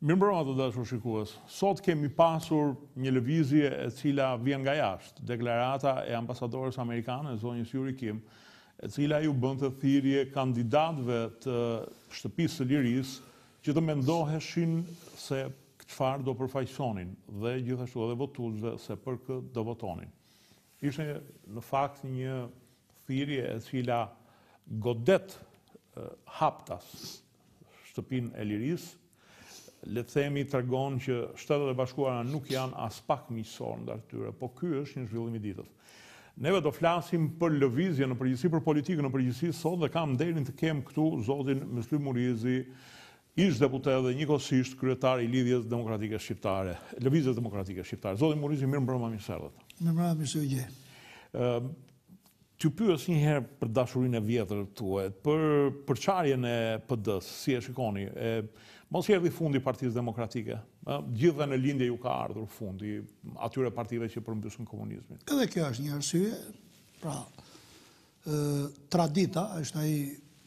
Mirëmbrëma të dashur shikues. Sot kemi pasur një lëvizje e cila vjen nga jashtë, deklarata e ambasadores amerikane, zonjës Yuri Kim, e cila ju bën të thirrje kandidatëve të Shtëpisë së Lirisë që të mendoheshin se çfarë do përfaqësonin dhe gjithashtu edhe votuesve se për kë do votonin. Ishte në fakt një thirrje e cila godet haptas Shtëpinë e Lirisë. Le të themi tregon që Shtetet e Bashkuara nuk janë as pak miqësor ndar tyre, po ky është një zhvillim i ditës. Neve do flasim për lëvizje në përgjithësi, për politikën në përgjithësi sot dhe kam nderin të kem këtu zotin Myslim Murizi, ish deputet dhe njëkohësisht kryetar i Lidhjes Demokratike Shqiptare, Lëvizjes Demokratike Shqiptare. Zotin Murizi, mirëmbrëma, mirë se erdhët. Mirëmbrëma, mirë se u gjej. T'ju pyes një herë për dashurinë e vjetër tuaj, për përçarjen e PD-s, si e shikoni? Mos erdhi fundi Partisë Demokratike. Gjithë në lindje ju ka ardhur fundi atyre partive që përmbysën komunizmin. Edhe kjo është një arsye. Pra, tradita është ai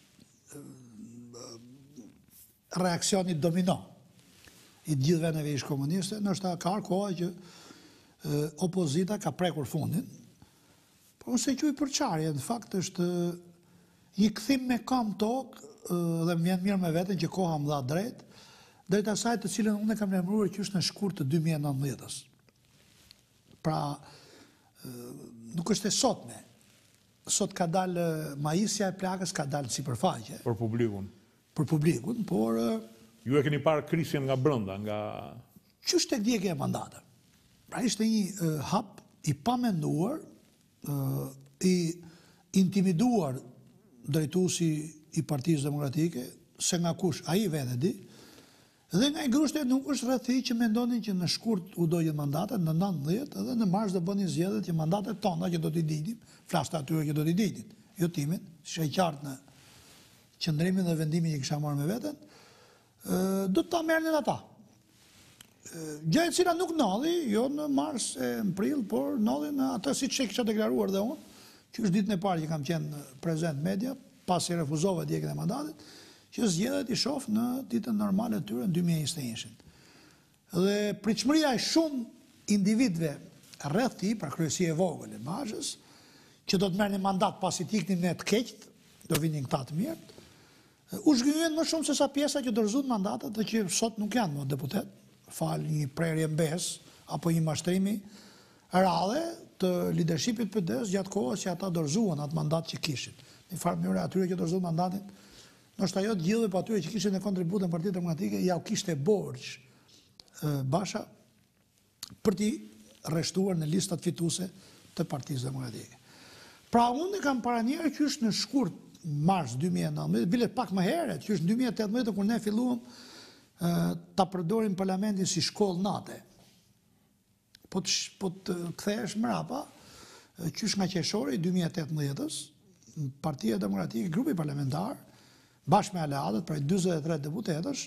reaksioni domino i gjithë vendeve ish komuniste, ndoshta ka koha që opozita ka prekur fundin. Po nëse quaj përçarje, në fakt është një kthim me kam tokë dhe më vjen mirë me veten që koha më dha drejt asaj të cilën unë kam lajmëruar që është në shkurt të 2019-s. Pra, nuk është e sotme. Sot ka dalë majisja e plagës, ka dalë sipërfaqe. Për publikun. Për publikun, por... Ju e keni parë krisjen nga brenda, nga... Qështë tek djegja e mandate? Pra, ishte një hap i pamenduar, i intimiduar drejtuesi i Partisë Demokratike, se nga kush ai vetë di, dhe nga i grushte nuk është rreth që mendonin që në shkurt u dojën mandatet, në 19 edhe në mars do bënin zgjedhjet që mandatet tona që do t'i dinim, flashtë atyre që do t'i dinim, jo timin, që e qartë në qëndrimin dhe vendimin që kisha marrë me veten, do ta merrnin ata. Gjë e cila nuk nolli, jo në mars e në prill, por nolli në atë siç e kisha deklaruar dhe unë, që është ditën e parë që kam qenë prezent media, pasi refuzova djegjen e mandatit, që zgjedhjet i shoh në ditën normale të tyre në 2021. Dhe pritshmëria e shumë individëve rreth tij, pra kryesia e vogël e Mazhës, që do të merrnin mandat pasi të iknin në të keqt, do vinin këta të mirë, u zgjyen më shumë se sa pjesa që dorëzuan mandatet dhe që sot nuk janë më deputet, fal një prerje mbes apo një mashtrimi rradhe të leadershipit PD-s gjatë kohës që ata dorëzuan atë mandat që kishin. Në farë mënyrë atyre që dorëzuan mandatin, nështë ajo të gjithë për atyre që kishin e kontributën Partitë Demokratike, ja u kishte borxh Basha për t'i rreshtuar në listat fituese të Partisë Demokratike. Pra unë kam paranjerë që është në shkurt mars 2019, bile pak më herët, që është në 2018 kur ne filluam ta përdorim parlamentin si shkollë nate. Po të kthehesh mrapa, që është nga qershori 2018-s, Partia Demokratike, grupi parlamentar, bashkë me aleatët, pra 43 deputetësh,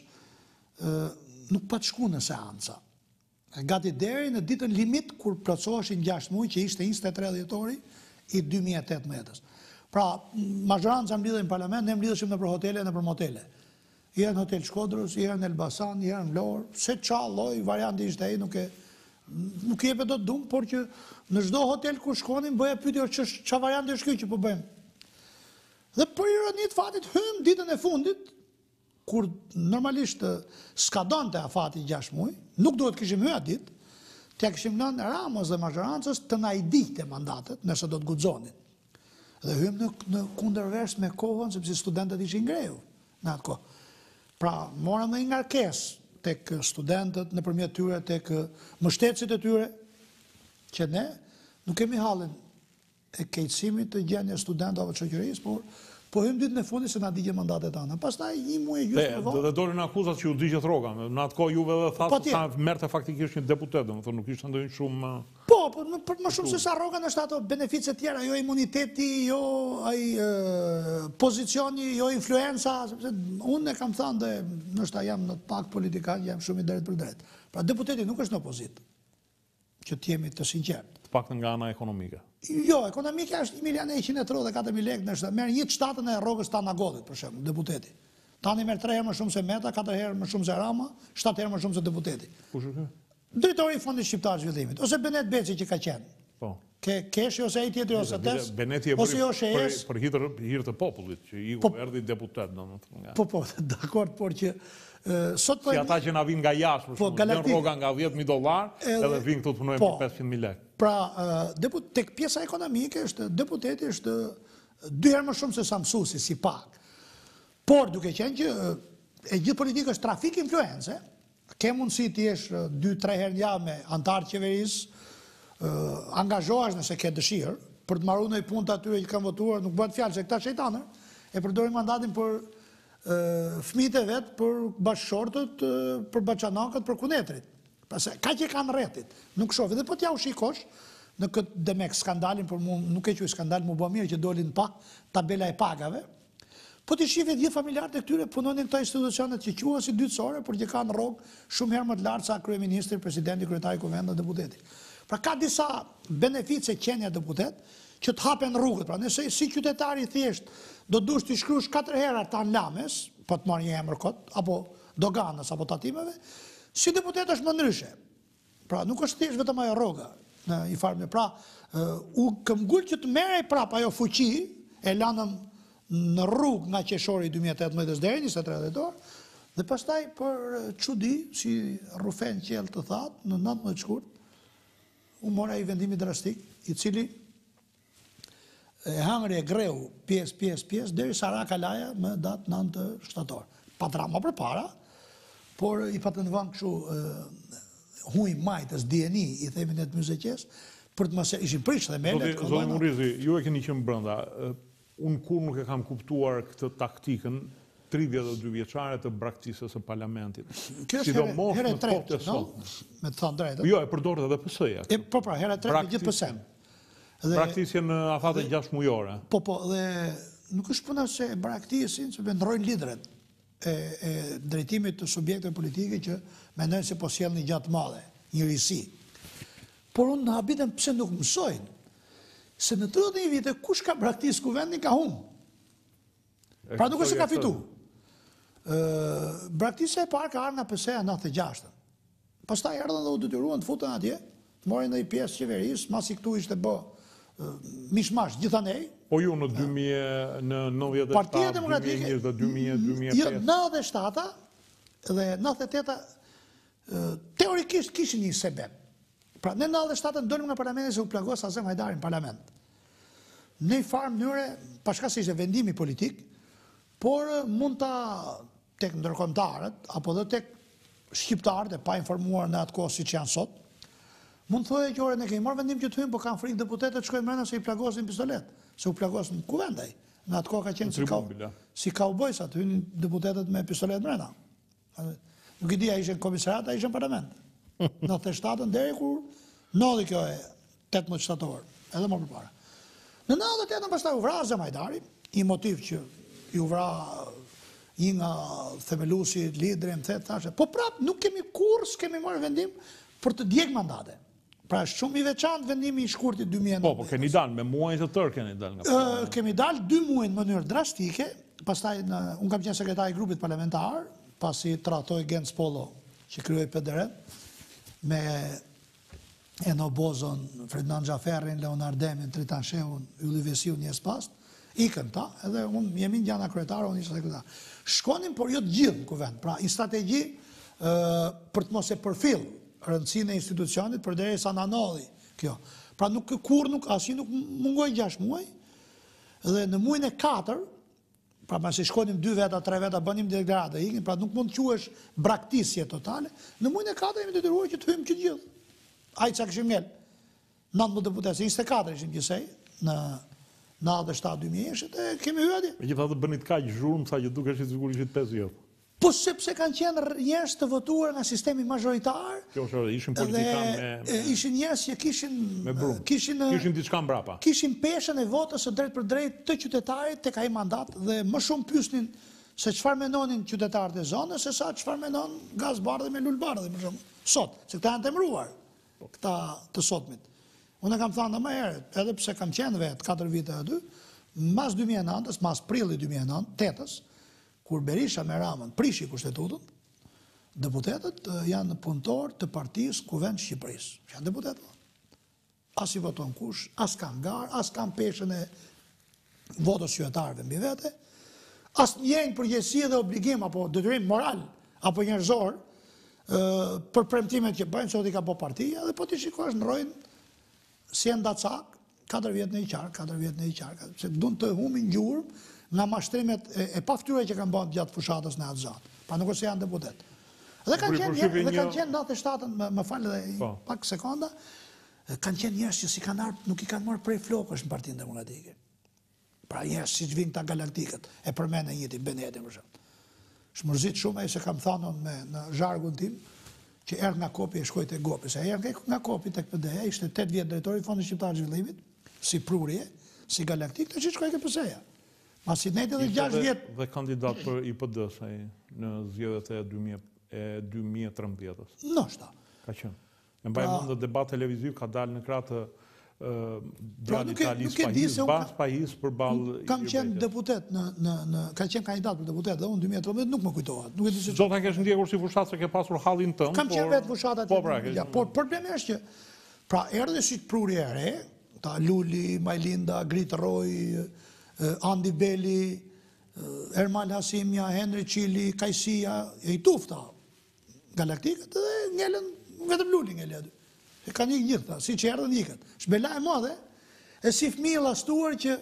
nuk pa të shku në seanca. Gati deri në ditën limit, kur plotësoheshin 6 muaj, që ishte 23 dhjetori i 2018-s. Pra, mazhoranca mblidhen në parlament, ne mblidheshim në për hotele, në për motele. Herë në Hotel Shkodrës, herë në Elbasan, herë në Lorë, se qa lloj varianti ishte ai, nuk jepet dot dumë, por që në çdo hotel kur shkonim, bëja pyetje ç'a varianti është ky që po bëjmë. Dhe për ironi të fatit, hym ditën e fundit, kur normalisht s'ka donte afati 6 muaj, nuk duhet kishim hyrë atë ditë, t'ja kishim lënë Ramës dhe mazhorancës të na i diqte mandatet, nëse do të guxonin. Dhe hym në kundërvesh me kohën, sepse studentët ishin greu në atë kohë. Pra, morëm dhe ngarkesë tek studentët, nëpërmjet tyre, tek mbështetësit e tyre, që ne nuk kemi hallin e keqësimit të gjendje studentëve të shoqërisë, po hym ditën e fundit se na digjen mandatet tona. Pastaj një muaj gjysmë e vonë. Dhe dolën akuzat që ju digjet rroga. Në atë kohë juve edhe thatë sa merrte faktikisht një deputet, domethënë nuk ishte ndonjë shumë. Po, më shumë se sa rroga është ato benefice të tjera, jo imuniteti, jo ai pozicioni, jo influenca, sepse unë e kam thënë dhe ndoshta jam në pak politikan, jam shumë i drejtë për drejt. Pra deputeti nuk është në opozitë. Që të jemi të sinqertë. Pak nga ana ekonomike. Jo, ekonomike është 1.134.000 lekë, nështë merr 1/7 e rrogës Tanagodit, për shembull, deputeti. Tani merr 3 herë më shumë se Meta, 4 herë më shumë se Rama, 7 herë më shumë se deputeti. Kush është ky? Drejtori i Fondit Shqiptar të Zhvillimit, ose Benet Beci që ka qenë. Po. Keshi ose ai tjetri ose tes, Beneti e ose jo bëri shejes. për hir të popullit, që i erdhi deputet, domethënë nga. Po, dakord, por që sot po Si ata që na vinë nga jashtë, për shembull, janë rroga nga $10,000 edhe vinë këtu të punojnë për 500.000 lekë. Pra, tek pjesa ekonomike deputeti është 2 herë më shumë se sa mësuesi si pak. Por duke qenë që e gjithë politika është trafik influence, ke mundësi të jesh 2-3 herë në javë me antar të qeverisë, angazhohesh nëse ke dëshirë për të marrë ndonjë punë të atyre që kanë votuar, nuk bëhet fjalë se këta shejtanë e përdorin mandatin për fëmijët e vet, për bashkëshortët, për baçanakët, për kunetrit. Pastaj kaq që kanë rrethit, nuk shoh. Dhe po t'ja u shikosh në këtë demek skandalin, për mua nuk e quaj skandal, më bë mirë që dolin pa tabela e pagave. Po ti shifet gjithë familjarët e këtyre punonin këto institucionet që quhen si dytësore, por që kanë rrogë shumë herë më të lartë sa kryeministri, presidenti, kryetari i kuvendit, deputeti. Pra ka disa benefice qenia deputet që të hapen rrugët. Pra nëse si qytetari thjesht do dush të shkruash 4 herë ata në lames, po të marrë një emër kot, apo doganës, apo tatimeve, si deputet është më ndryshe. Pra nuk është thjesht vetëm ajo rroga në i farme. Pra u këmbgul që të merrej prap ajo fuqi, e lanëm në rrugë nga qeshori 2018 deri 23 dhjetor, dhe pastaj për çudi, si Rufen Qell të thatë, në 19 shkurt, u mora i vendimi drastik, i cili e hangri e greu pjesë, deri sa ra kalaja më datë 9 shtator. Pa drama për para, por i patën vënë kështu huj majtës, DNI, i themi në të mëzeqes, për të mëse, ishin prish dhe melet. Zoti Murrizi, ju e keni qenë brenda. Unë kur nuk e kam kuptuar këtë taktikën 32 vjeçare të braktisës së parlamentit. Kjo është herë e tretë, me të thënë drejtën. Jo, e përdorët edhe PS-ja. Po pra, herë e tretë me gjithë PS-n. Braktisje në afate 6 mujore. Po, dhe nuk është puna se braktisin, se vendrojnë lidret e drejtimit të subjekteve politike që mendojnë se po sjellin një gjatë madhe, një risi. Por unë në habitën pse nuk mësojnë, se në 31 vite kush ka braktisë kuvendin ka humbë. Pra nuk është se ka fitu. Braktisa e parë ka ardhur nga PS-ja 96. Pastaj erdhën dhe u detyruan të futen atje, të morin në pjesë qeverisë, masi këtu ishte bë mishmash gjithanej. Po ju në 97, Partia Demokratike, 2005. Jo, 97 dhe 98 teorikisht kishin një sebeb. Pra në 97 dolim nga parlamenti se u plagos Azem Hajdari në parlament. Në një farë mënyre, pashka se ishte vendimi politik, por mund ta tek ndërkombëtarët apo dhe tek shqiptarët e pa informuar në atë kohë siç janë sot, mund thoje që ne kemi marrë vendim që të hyjmë, por kanë frikë deputetët shkojnë brenda se i plagosin pistolet, se u plagosin kuvendaj. Në atë kohë ka qenë si kaubojs aty hynin deputetët me pistolet brenda. Nuk i di a ishin komisariat, a ishin parlament. Në 97 deri kur ndodhi kjo e 18 shtator, edhe më përpara. Në 98 pastaj u vra Azem Hajdari, i motiv që ju vra një nga themelusi, lideri, më thetë, thashe, po prap nuk kemi kur s'kemi marrë vendim për të djeg mandate. Pra është shumë i veçantë vendimi i shkurtit 2019. Po, keni dalë, me muajnë të tërë keni dalë nga parlamenti. Kemi dalë 2 muaj në mënyrë drastike, pastaj unë kam qenë sekretari i grupit parlamentar, pasi tratoj Gens Polo, që kryoj PDR, me Eno Bozon, Ferdinand Xhaferrin, Leonard Demin, Tritan Shehun, Ylli Vesiu, një spast, ikën ta, edhe unë jemi njana kryetare, unë ishte sekretar. Shkonim, por jo të gjithë në kuvend, pra i strategji për të mos e përfill rëndësinë e institucionit për deri sa na nolli kjo. Pra nuk asnjë nuk mungoi 6 muaj, dhe në muajin e 4, pra pasi shkonim 2 veta, 3 veta, bënim deklarata, ikin, pra nuk mund të quhesh braktisje totale, në muajin e 4 jemi detyruar që të hyjmë që gjithë. Ai çka kishim ngel. 19 deputetë, 24 ishim gjithsej në 97-2000 e kemi hyrë atje. Megjithatë bënit kaq zhurmë sa që dukesh sigurisht ishit 5 jo. Po sepse kanë qenë njerëz të votuar nga sistemi mazhoritar. Kjo është, ishin politikanë ishin njerëz që kishin diçka mbrapa. Kishin peshën e votës së drejt për drejt të qytetarit tek ai mandat dhe më shumë pyesnin se çfarë mendonin qytetarët e zonës se sa çfarë mendon Gazbardhi me Lulbardhi për shembull. Sot, se këta janë temruar. Këta të sotmit. Unë kam thënë më herët, edhe pse kam qenë vetë 4 vite aty, mas 2009-s, mas prillit 2009, 8-s, kur Berisha me Ramën prishi kushtetutën, deputetët janë punëtor të partisë Kuvend Shqipërisë. Janë deputetë. As i voton kush, as kanë garë, as kanë peshën e votës qytetarëve mbi vete, as njëjnë përgjegjësi dhe obligim apo detyrim moral apo njerëzor për premtimet që bëjnë, sot i ka po partia, dhe po ti shikosh ndrojnë si e ndacak, 4 vjetë në i qark, se dun të humin gjurëm nga mashtrimet e paftyre që kanë bënë gjatë fushatës në atë zatë, pa nuk ose janë deputet. Dhe kanë qenë 97-ën, më falë dhe pak sekonda, kanë qenë njerëz që si kanë ardhur, nuk i kanë marrë prej flokësh në Partinë Demokratike. Pra njerëz siç vinë këta galaktikët, e përmend njëti Benedin për shemb. Shmërzit shumë ai se kam thënë në zhargun tim që erdhi nga Kopi e shkoi te Gopi. Se erdhi nga Kopi tek PD-ja, ishte 8 vjet drejtori i Fondit Shqiptar të Zhvillimit, si prurje, si galaktik, tash shkoi ke PS-ja. Masi ne edhe 6 vjet dhe kandidat për IPD-s ai në zgjedhjet e 2013-s. Ndoshta. Ka qenë. Në mbaj mend debat televiziv ka dalë në krah të djalit Talis Pahis, Bas Pahis përballë. Kam qenë deputet ka qenë kandidat për deputet dhe unë 2013 nuk më kujtohet. Nuk e di se do ta kesh ndjekur si fushat se ke pasur hallin tënd. Kam qenë vetë fushat aty. Por problemi është që pra erdhi si prurje e re, ta Luli, Majlinda, Grit Roj, Andi Beli, Ermal Hasimja, Henry Qili, Kajsia, e i tufta galaktikët dhe ngelen, vetëm Luli ngele aty. E ka një gjitha, si që erdhën ikët. Shbela e madhe, e si fëmijë lastuar që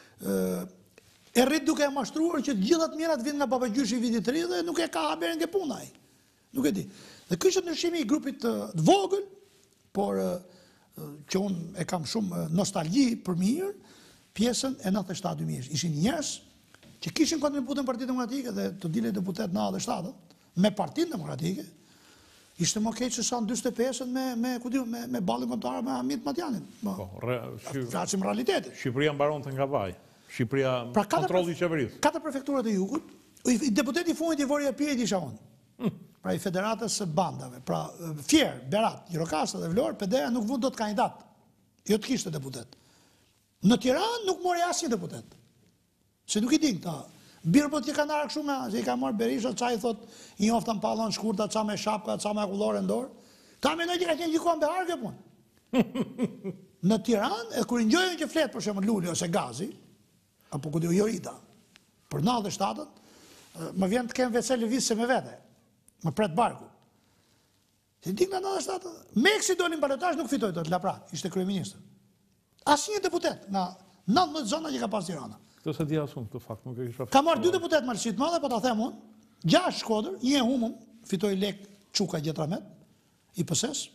e rrit duke e mashtruar që gjithat mirat vinë nga babagjyshi i vitit 3 dhe nuk e ka haberin ke puna ai. Nuk e di. Dhe ky është ndryshimi i grupit të vogël, por që unë e kam shumë nostalgji për mirë, pjesën e 97-2000. Ishin njerëz që kishin kontributën Partinë Demokratike dhe të dilej deputet në 97 me Partinë Demokratike. Ishte më keq se sa në 45-ën me ballin kombëtar me Hamit Matjanin. Flasim realitetin. Shqipëria mbaronte nga vaj. Shqipëria kontrolli i qeverisë. 4 prefekturat e Jugut, deputeti i fundit i Vori Apirit isha unë. Pra i Federatës së Bandave. Pra Fier, Berat, Gjirokastra dhe Vlorë, PD-ja nuk vund dot kandidat. Jo të kishte deputet. Në Tiranë nuk mori asnjë deputet. Se nuk i din këta. Birbët që kanë arë kështu nga, se i ka marrë Berisha, qa i thot, i njoftan pallon shkurta, qa me shapka, qa me akullore ndorë. Ta menoj që ka qenë gjikon behar kjo punë. Në Tiranë, e kur i njojën që fletë, për shemë Luli ose Gazi, apo ku diu Jorita, për 97-ën, më vjen të kemë vese lëviz se me vete, më pret barku. Se di nga 97-ën, Meksi dolin balotash nuk fitoj të lapra, ishte kryeministër. Asnjë deputet nga 19 zona që ka pas Tirana. Këtë se di asun, këtë fakt, nuk e kisha. Ka marrë 2 deputet Malësit madhe, po ta them unë, 6 Shkodër, 1 humum, fitoj lek Çuka Gjetramet, i PS-s.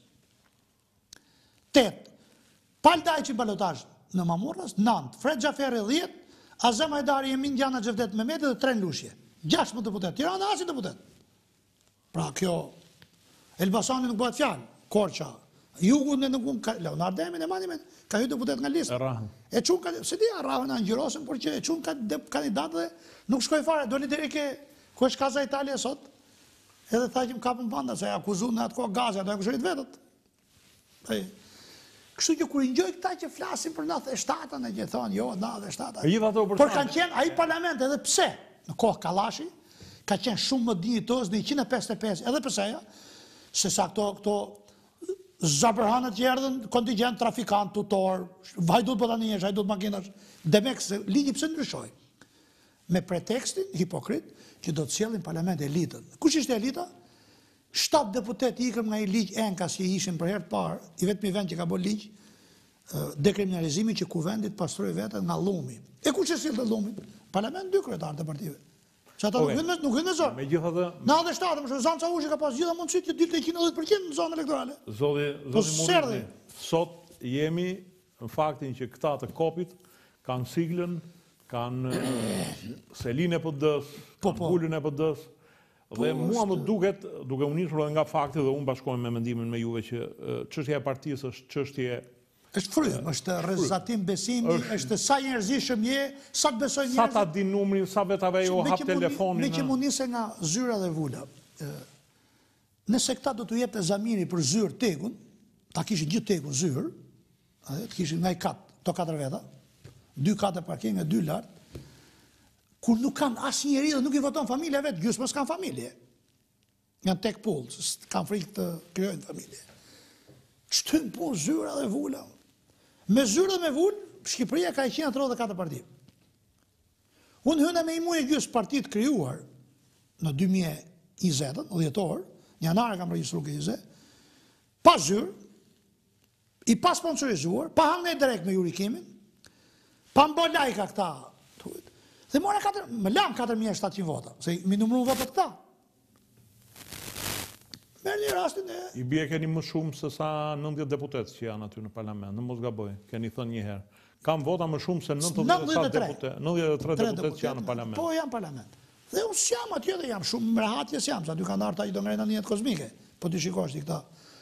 8. Paldajçi balotazh në Mamurras, 9. Fred Xhaferi 10, Azem Hajdari, Emin Gjana Xhevdet Mehmeti dhe 3 Lushje. 16 deputet. Tirana as deputet. Pra kjo Elbasani nuk bëhet fjalë, Korça, Jugu në nuk Leonard Demin e manimen, ka hyrë deputet nga listë. E çun ka, se di Arrahën në ngjyrosen, por që e çun ka kandidat dhe nuk shkoi fare, doli deri ke ku është Kaza Italia sot. Edhe tha që më kapën banda se akuzuan në atë kohë Gaza, do të kushtojnë vetët. Kështu që kur i ngjoj këta që flasin për 97-ën e që thonë jo 97-ën. Por kanë qenë ai parlament edhe pse në kohë Kallashi ka qenë shumë më dinjitoz në 155 edhe pse se sa këto zabërhanët që erdhën kontingent trafikant, tutor, hajdut botanjesh, hajdut makinash, demek se ligji pse ndryshoi. Me pretekstin hipokrit që do të sjellin parlament elitën. Kush ishte elita? 7 deputet ikëm nga i ligj Enkas që ishin për herë të parë, i vetmi vend që ka bërë ligj dekriminalizimi që kuvendit pastroi vetë nga llumi. E kush e sillte llumin? Parlament 2 kryetarë të partive. Që ata nuk hynë në zorë. Megjithatë, 97, më shumë, Zanë Çavushi ka pas gjitha mundësit që dilte 110% në zonë elektorale. Zoti Mundi, sot jemi në faktin që këta të Kopit kanë siglën, kanë selin e PD-s, kanë pulën e PD-s, dhe mua më duket, duke u nisur nga fakti dhe unë bashkojmë me mendimin me juve që çështja e partisë është çështje është frym, është rrezatim besimi, është sa njerëzishëm je, sa të besoj njerëz. Sa ta din numrin, sa vetave jo hap telefonin. Me që mund nise nga zyra dhe vula. Nëse këta do t'u jepte Zamiri për zyrë tekun, ta kishin gjithë tekun zyrë, të kishin nga i kat, to 4 veta, 2 kate parking e 2 lart, kur nuk kanë asë njeri dhe nuk i voton familja vetë, gjysë më s'kanë familje. Janë tek pullë, kanë frikë të kryojnë familje. Shtynë punë, zyra dhe vula. Me zyra dhe me vullë, Shqipëria ka 134 parti. Unë hynë me i muje gjysë partit kryuar në 2020, në dhjetor, një anare kam regjistru këtë 20, pa zyrë, i pa sponsorizuar, pa hangë direkt me jurikimin, pa mbo lajka këta, dhe më lamë 4.700 vota, se mi numru votat këta. Merë një rastin e... I bje keni më shumë se sa 90 deputet që janë aty në parlament, në mos gaboj, keni thënë njëherë. Kam vota më shumë se 93 deputet që janë në parlament. Po, janë parlament. Dhe unë s'jam atje dhe jam shumë mrehatje s'jam, sa dy kanë arta i do ngrejna njët kozmike, po t'i shikosh t'i këta.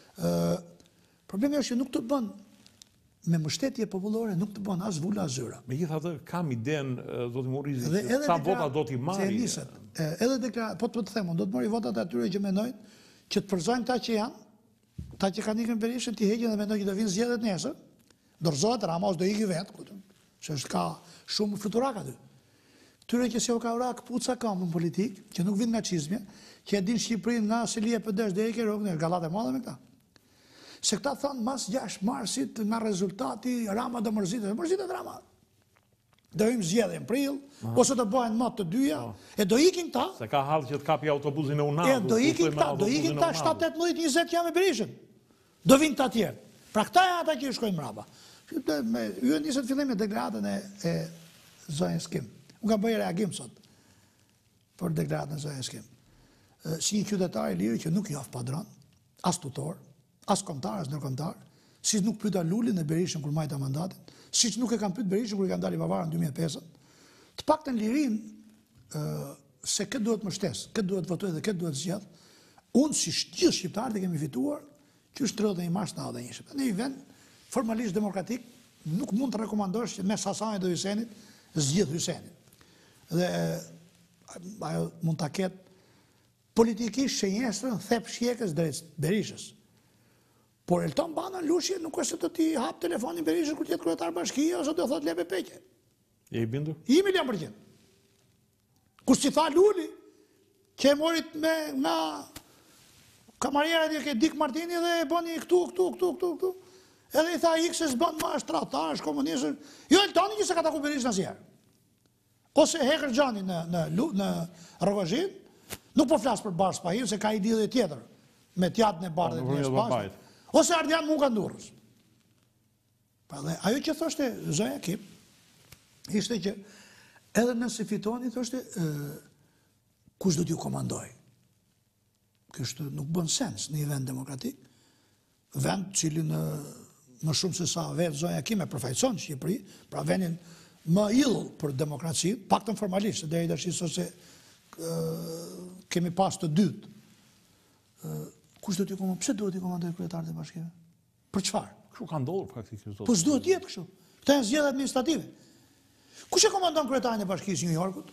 Problemi është që nuk të bën, me mështetje popullore, nuk të bën as vula as zyra. Megjithatë, kam iden, zoti Murrizi, se sa vota do t'i marri. Edhe deklarat, po të them, do të mori votat atyre që mendojnë që të përzojnë ta që janë, ta që kanë ikën Berishën, t'i heqin dhe mendojnë që do vinë zgjedhjet nesër, dorëzohet Rama ose do iki vetë, që është ka shumë fluturak aty. Tyre që se o ka ura këpuca kam në politikë, që nuk vinë nga qizmje, që e din Shqipërinë nga Selije Pëdesh dhe Eke Rogë, në Galat e Madhe me këta. Se këta thonë mas 6 marsit nga rezultati, Rama do mërzitet Rama. Do im zgjedhje në prill, ose do bëhen më të dyja, e do ikin ta. Se ka hallë që të kapi autobusin e Unadut. Do ikin ta 7-18-20 janë me Berishën. Do vinë ta tjerë. Pra këta janë ata që i shkojnë mrapa. Ju nisët fillim me deklaratën e zonjës Kim. Unë ka bëjë reagim sot për deklaratën e zonjës Kim. Si një qytetar i lirë që nuk i aftë padron, as tutor, as kombëtar, as ndërkombëtar, si nuk pyeta Lulin e Berishën kur majta mandatin, si nuk e kanë pyet Berishën kur i kanë dalë i pavarur në 2005, të paktën lirin se këtë duhet mbështes, këtë duhet votoj dhe këtë duhet zgjedh. Unë si gjithë shqiptarët e kemi fituar, që është 31 mars 91. Në një vend formalisht demokratik, nuk mund të rekomandosh që mes Hasanit dhe Hysenit zgjidh Hysenin. Dhe ajo mund ta ketë politikisht shenjestrën thep shjekës drejt Berishës. Por Elton Bana Lushi nuk është se do t'i hap telefonin Berishës kur t'jetë kryetar bashkie ose do thot lepe peqe. Je i bindur? I 1.000%. Kur si tha Luli, që e morit me nga kamarierët e ke Dik Martini dhe e bëni këtu. Edhe i tha ikë se s'bën ma është tradhtar, është komunist. Jo Eltoni që se ka taku Berishën asnjëherë. Ose Hekër Xhani në Rrogozhin, nuk po flas për Bars Pahin se ka i lidhje tjetër me teatrin e Bardhit në Spas. Ose Ardian Munga Durrës. Pa dhe ajo që thoshte zonja Kim, ishte që edhe nëse fitoni, thoshte, kush do t'ju komandoj? Kështë nuk bën sens në një vend demokratik, vend cilin më shumë se sa vetë zonja Kim e përfaqëson Shqipëri, pra vendin më ill për demokracinë, paktën formalisht, deri tash ose kemi pas të dytë. Kush do t'i komandoj? Pse duhet t'i komandoj kryetarët e bashkive? Për çfarë? Kështu ka ndodhur praktikisht. Po s'duhet të jetë kështu. Këta janë zgjedhje administrative. Kush e komandon kryetarin e bashkisë New Yorkut?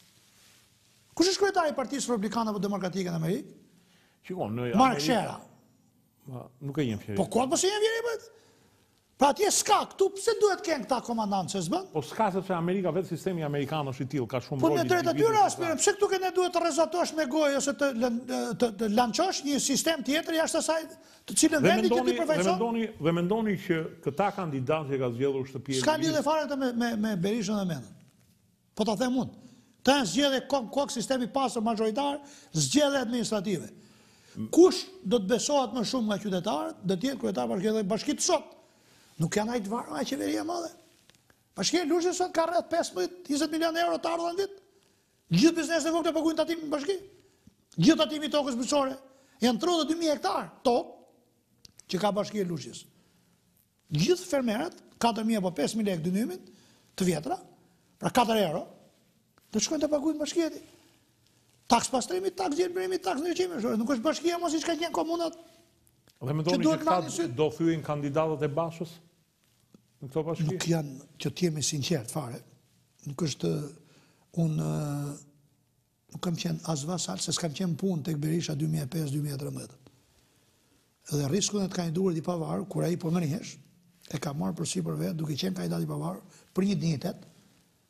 Kush është kryetari i Partisë Republikane apo Demokratike në Amerikë? Shikon, në Mark Shera. Nuk e jem fjeri. Po kuat mos e jem fjeri bëhet? Pra atje s'ka, këtu pse duhet kënë këta komandantë se s'bën? Po s'ka sepse Amerika, vetë sistemi amerikan është i tillë, ka shumë Po rol. në drejt atyre aspirën, pse këtu ne duhet të rrezatosh me gojë ose të lançosh një sistem tjetër jashtë asaj të cilën vendi që ti përfaqëson? Dhe mendoni që këta kandidatë që ka zgjedhur shtëpia. S'ka lidhje fare këtë me Berishën dhe Mendën. Po ta them unë. Ta janë zgjedhje kok sistemi pasur majoritar, zgjedhje administrative. Kush do të besohet më shumë nga qytetarët, do të jetë kryetar bashkisë sot. Nuk janë ajtë varë nga qeveria madhe. Bashkia Lushi sot ka rreth 15-20 milion euro të ardhën vit. Gjithë bizneset e vogla paguajnë tatimin bashki. Gjithë tatimi tokës bujqësore. Janë 32.000 hektar tokë që ka bashkia Lushis. Gjithë fermerët, 4.000 apo 5.000 lekë dënimin të vjetra, pra 4 euro, do të shkojnë të paguajnë bashkieti. Taks pastrimi, taks gjelbërimi, taks ndriçimi. Nuk është bashkia mos siç ka qenë komunat. Dhe mendoni që këta do thyen kandidatët e Bashës në këto bashki? Nuk janë, që t'jemi sinqert fare, nuk është, unë nuk kam qenë as vasal, se s'kam qenë punë tek Berisha 2005-2013. Dhe riskun e të kandiduarit i pavarur, kur ai po më njëhesh, e ka marrë përsipër vetë, duke qenë kandidat i pavarur, për një dinjitet,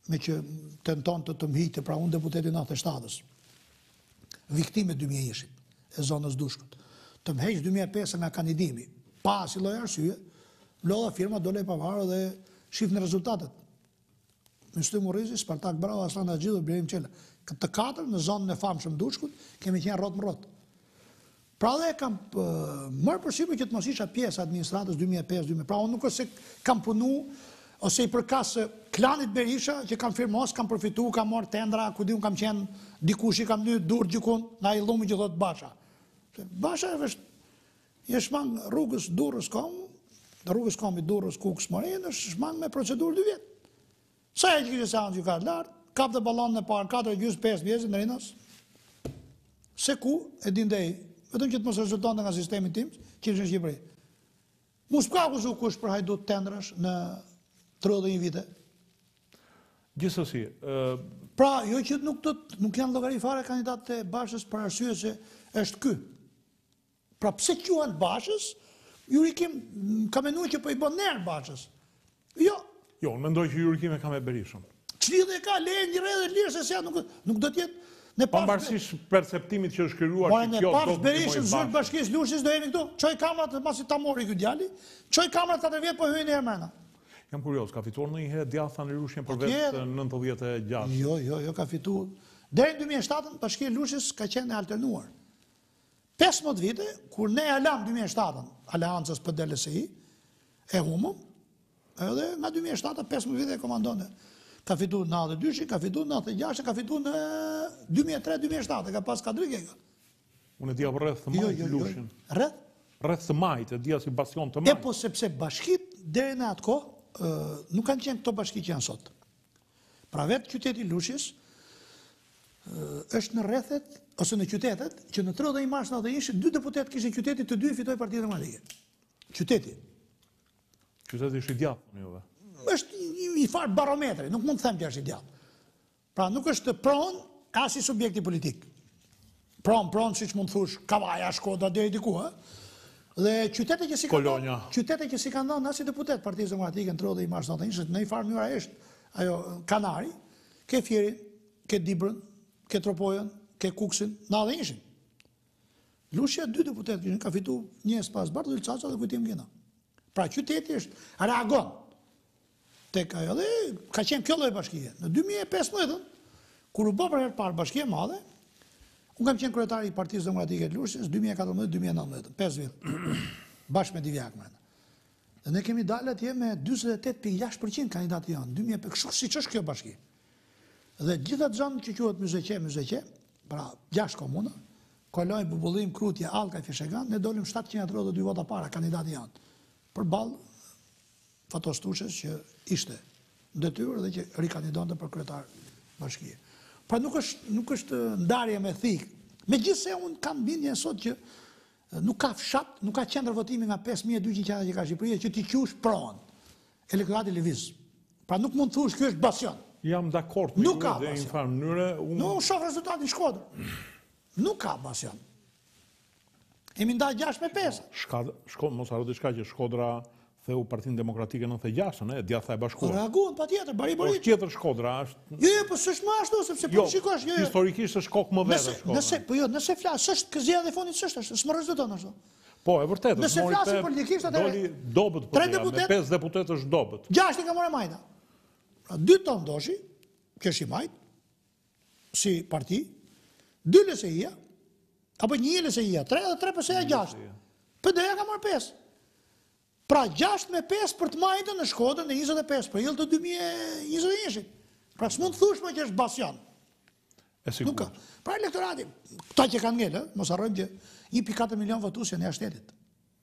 me që tenton të mhiqte, pra unë deputeti 97-ës, viktime 2001-shit, e zonës Dushkut, të më heq 2005 nga kandidimi, pa si lloj arsye, lodha firma, dole e pavarë dhe shifnë rezultatet. Mysty Murrizi, Spartak Bravo, Aslan Haxhi dhe Blerim Qela. Të katër në zonën e famshëm Dushkut, kemi qenë rrot më rrot. Pra dhe kam mërë përsipër që të mos isha pjesë administratës 2005-2000. Pra unë nuk është se kam punu, ose i përkas klanit Berisha, që kam firmos, kam përfitu, kam marrë tendra, ku di unë kam qenë dikush i kam një dur gjikun, na i dhumi që thotë Basha. Basha e shmang rrugës Durrës kom, rrugës kom i Durrës Kukës Morin, është shmang me procedurë 2 vjetë. Sa e që kështë seanë gjykat lartë, kap dhe balonë në parë 4-5 vjetë në rinos, se ku e dindej, vetëm që të mos rezultonte nga sistemi tim, që është në Shqipëri. Mos ka akuzu kush për hajdut tendrash në 31 vite. Gjithsesi, pra, jo që nuk janë llogari fare kandidatë e Bashës për arsye se është ky. Pra pse quhen Bashës? Jurikim ka menuar që po i bën nerv Bashës. Jo. Jo, unë mendoj që Jurikim e ka me Berishën. Ç'lidhje ka leje një rreth lirë se sa nuk do të jetë në pavarësisht perceptimit që është krijuar që kjo do të Berishën zyrë bashkisë Lushis do jeni këtu. Çoj kamerat pasi ta mori ky djali. Çoj kamerat 4 vjet po hyjnë herë mëna. Jam kurios, ka fituar ndonjëherë djathta në Lushën për vetë 96? Jo, ka fituar. Deri në 2007 bashkia Lushis ka qenë e alternuar. 15 vite kur ne e lam 2007 aleancës PDLSI e humëm, edhe nga 2007 15 vite e komandone. Ka fituar në 92, ka fituar në 96, ka fituar në 2003-2007, ka pas kadrike. Unë e dija për rreth të majtë Lushin. Rreth të majtë, e dija si bastion të majtë. E po sepse bashkit deri në atë kohë nuk kanë qenë këto bashki që janë sot. Pra vetë qyteti Lushis është në rrethet, ose në qytetet, që në 31 mars 91 2 deputet kishin qyteti, të 2 fitoi Partia Demokratike. Qyteti. Qyteti është i djathtë në juve. Është i farë barometri, nuk mund të them që është i djathtë. Pra nuk është pronë as i subjekti politik. Pronë, siç mund të thush, Kavaja, Shkoda deri diku, Dhe qytetet që si kanë dhënë as i deputet Partisë Demokratike në 31 mars 91, në një farë mënyra është ajo Kanari, ke Fierin, ke Dibrën, ke Tropojën, ke Kuksin, në 91. Lushja 2 deputet kishin, ka fitu një spas Bartol Çaça dhe Kujtim Gjena. Pra qyteti është reagon tek ajo dhe ka qenë kjo lloj bashkie. Në 2015, kur u bë për herë të parë bashkia e madhe, unë kam qenë kryetari i Partisë Demokratike të Lushës 2014-2019, 5 vjet, bashkë me Divjak Mrena. Dhe ne kemi dalë atje me 48.6% kandidatë janë, 2005, kështu siç është kjo bashki. Dhe gjitha zonë që quhet Myzeqe, pra 6 komuna, Koloj, Bubullim, Krutje, Allka, Fishegan, ne dolim 732 vota para kandidatë janë. Përballë Fatos Tushës që ishte detyrë dhe që rikandidonte për kryetar bashkie. Pra nuk është ndarje me thikë. Megjithse unë kam bindjen sot që nuk ka fshat, nuk ka qendër votimi nga 5200 qendra që ka Shqipëria që ti qush pronë. Elektorati lëviz. Pra nuk mund të thush ky është bastion. Jam dakord me ju në një farë mënyrë. Nuk shoh rezultatin Shkodër. Nuk ka bastion. Kemi ndaj 6-5. Mos harro diçka që Shkodra theu Partinë Demokratike 96-ën, djathta e bashkuar. Reaguan patjetër, bari-bari. Po tjetër Shkodra është. Jo, po s'është më ashtu, sepse po shikosh, jo. Historikisht është kokë më vete Shkodra. Nëse flas, s'është këzia dhe fundit s'është, s'më rezulton ashtu. Po, e vërtetë. Nëse flasim politikisht atë doli dobët për ja, me 5 deputet është dobët. 6 i ka marrë Majta. Pra 2 ton doshi, që është i Majt, si parti, 2 LSI-a, apo 1 LSI-a, 3 dhe 3 PSI-a 6. PD-ja ka marrë 5. Pra 6 me 5 për të Majtën në Shkodër në 25, për jëllë të 2021. Pra s'mund të thush më që është bastion. E sigur. Pra elektorati, këta që kanë ngellë, mos harrojmë që 1.4 milion votues janë jashtë shtetit.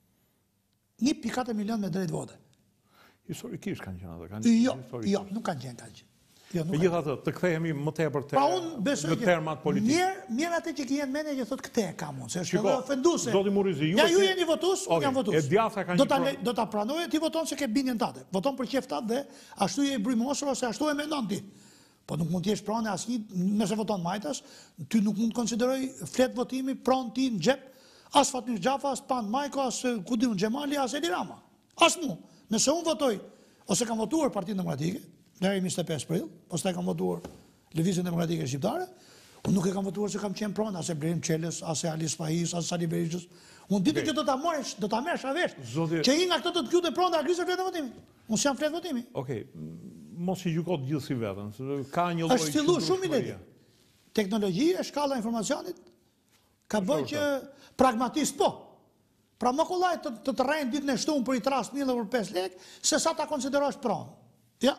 1.4 milion me drejt vote. Historikisht kanë qenë ato. Jo, nuk kanë qenë kaq. Megjithatë, të kthehemi më tepër në termat politikë. Mirë atë që kanë mendje që thotë këtë e kam unë, se është edhe ofenduese. Zoti Murrizi, ju jeni votues, unë jam votues. E djatha kanë do ta pranojë ti voton se ke bindjen tate. Voton për qeftat dhe ashtu je i brymosur ose ashtu e mendon ti. Po nuk mund të jesh pranë asnjë, nëse voton Majtas, ty nuk mund të konsideroj flet votimi pranë ti në xhep, as Fatmir Xhafa, as Pan Majko, as ku diun Xhemali, as Edi Rama. As mu. Nëse unë votoj ose kam votuar Partinë Demokratike, deri 25 prill, pastaj kam votuar Lëvizjen Demokratike Shqiptare. Unë nuk e kam votuar se kam qenë pronë, as e Blerim Çelës, as e Alis Fahis, as Sali Berishës. Unë ditë që do ta merresh avesh. Që i nga këto do të kyute pronë ta grisë fletë votimi. Unë s'jam fletë votimi. Okej, mos i gjykot gjithë si vetën. Ka një lloj. Është filluar shumë i lehtë. Teknologjia, shkalla e informacionit ka bërë që pragmatist po. Pra më kollaj të rrejnë ditën e shtunë për i tras 1 euro për 5 lekë, se sa ta konsiderosh pronë. Ja.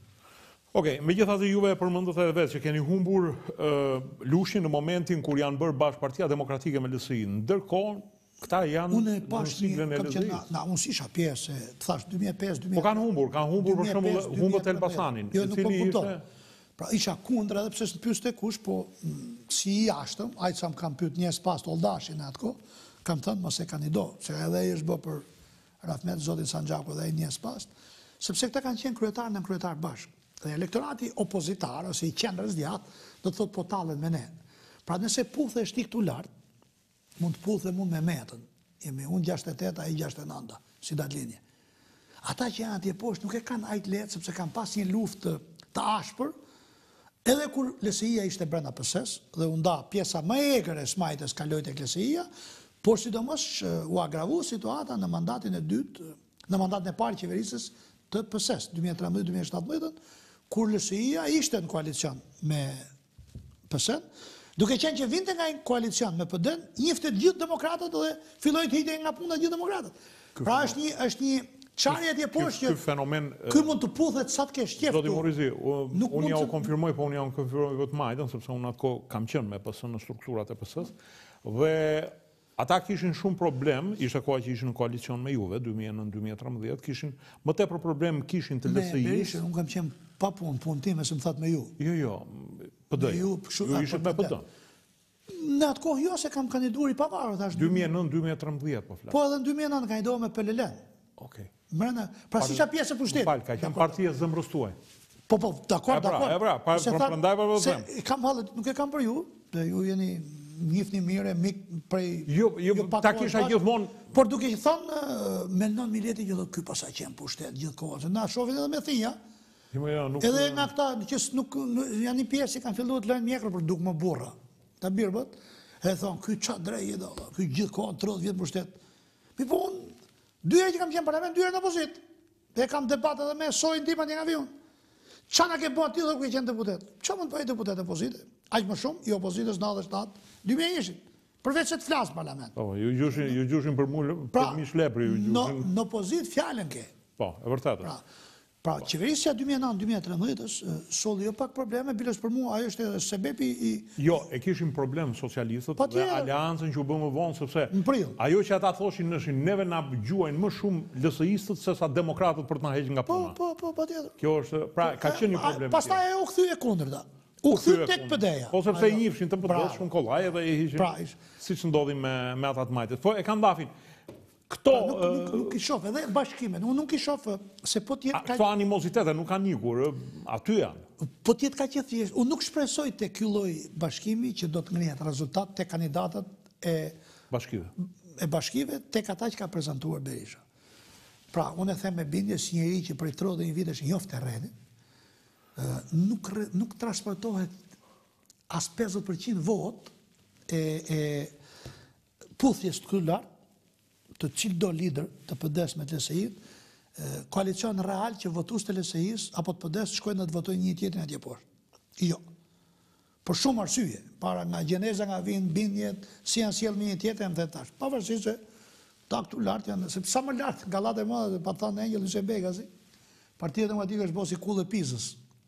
Okej, megjithatë juve e përmendët edhe vetë që keni humbur lushin në momentin kur janë bërë bashkë Partia Demokratike me LSI. Ndërkohë, këta janë në siglën e LSI. Unë si isha pjesë, të thash 2005-2006. Po kanë humbur për shembull humbët Elbasanin. Jo, nuk po kuptoj. Pra isha kundër edhe pse s'të pyeste kush, po si i jashtëm, ai sa më kam pyet një pas Oldashin atko, kam thënë mos e kandido, se edhe ai është bë për Rahmet zotin Sanxhaku dhe ai një pas, sepse këta kanë qenë kryetar në kryetar bashkë. Dhe elektorati opozitar ose i qendrës djathtë do të thotë po tallen me ne. Pra nëse puthesh ti këtu lart, mund të puthe mund me metën. Jemi unë 68, ai 69, si datlinje. Ata që janë atje poshtë nuk e kanë aq lehtë sepse kanë pas një luftë të ashpër, edhe kur LSI-ja ishte brenda PS-s dhe u nda pjesa më e egër e smajtës kaloi tek LSI-ja, por sidomos u agravu situata në mandatin e dytë, në mandatin e parë qeverisës të PS-s 2013-2017, kur LSI-ja ishte në koalicion me PS-n, duke qenë që vinte nga një koalicion me PD-n, njifte gjithë demokratët dhe filloi të hiqte nga puna gjithë demokratët. Pra është një çarje atje poshtë që ky mund të puthet sa të kesh qejf. Zoti Morrizi, unë ja u konfirmoj, po unë ja u konfirmoj vetëm majtën, sepse unë atko kam qenë me PS në strukturat e PS-s, dhe ata kishin shumë problem, ishte koha që ishin në koalicion me juve, 2009-2013, kishin më tepër problem kishin të LSI-s. Me Berishën, unë kam qenë pa punë time se më thatë me ju. Jo, PD. Ju ishit me PD. Në atë kohë jo se kam kandiduar i pavarur, thash. 2009-2013 po flas. Po edhe në 2009 kandidohem me PLL-n. Okej. Pra si isha pjesë e pushtetit. Fal, ka qenë partia zëmrës tuaj. Po, dakord. Prandaj po vëzëm. Kam hallet, nuk e kam për ju, dhe ju jeni njifni mire, mik prej... Jo, ta kisha gjithmonë... Por duke që thonë, Melnon Mileti që dhe ky pasa qenë pushtet gjithë kohë, se na shofin edhe me thija, edhe nga këta që janë një pjesë që kanë fillu të lojnë mjekrë për duk më burra, ta birbët, e thonë, ky qa drej, ky gjithë kohë, 30 vjetë pushtet. Mi po unë, 2 herë që kam qenë parlament, 2 herë në opozit, dhe kam debat edhe me sojnë tipa një nga vion. Qa na ke bërë ti dhe ku e qenë deputet? Qa mund të bëjë deputet e opozite? Aq më shumë, i opozitës 97, 2000 ishin. Përveç se të flasë parlament. Po, ju gjushin për mish lepri. Në opozit fjallën ke. Po, e vërtetë. Pra, qeverisja 2009-2013 solli jo pak probleme, bilës për mua, ajo është edhe sebepi i... Jo, e kishin problem socialistët dhe aleancën që u bëmë vonë, sepse ajo që ata thoshin nëshin, neve na gjuajnë më shumë LSI-stët se sa demokratët për të na heqë nga puna. Po, tjetër. Kjo është, pra, ka qenë një problem. Pastaj ajo u kthy e kundërta. U kthy tek PD-ja. Po sepse i njifshin të PD shumë kollaj edhe i hishin, siç ndodhi me ata të majtës. Po e kanë dafin. Këto... Nuk i shof, edhe bashkimet, unë nuk i shof, se po tjetë... Këto animozitete nuk kanë njikur, aty janë. Po tjetë ka që thjesht, unë nuk shpresoj të kylloj bashkimi që do të ngrihet rezultat të kandidatët e bashkive të ata që ka prezentuar Berisha. Pra, unë e them me bindje si njëri që prej 31 vitesh njoft terrenin, nuk transportohet as 50% vot e puthjes të kyllar, të cilë do lider të PD-s me të LSI-t, koalicion real që votus të LSI-s apo të PD-s shkojnë në të votojnë një tjetrin atje poshtë. Jo. Por shumë arsye, para nga gjeneza nga vinë bindjet, si janë sjellë një tjetër, më dhe tash. Pavarësisht se ta këtu lartë janë, se sa më lartë, Gallat e Madhe, pa thanë Engjel Lysenbegazi, Partia Demokratike është bosi kullë e Pizës.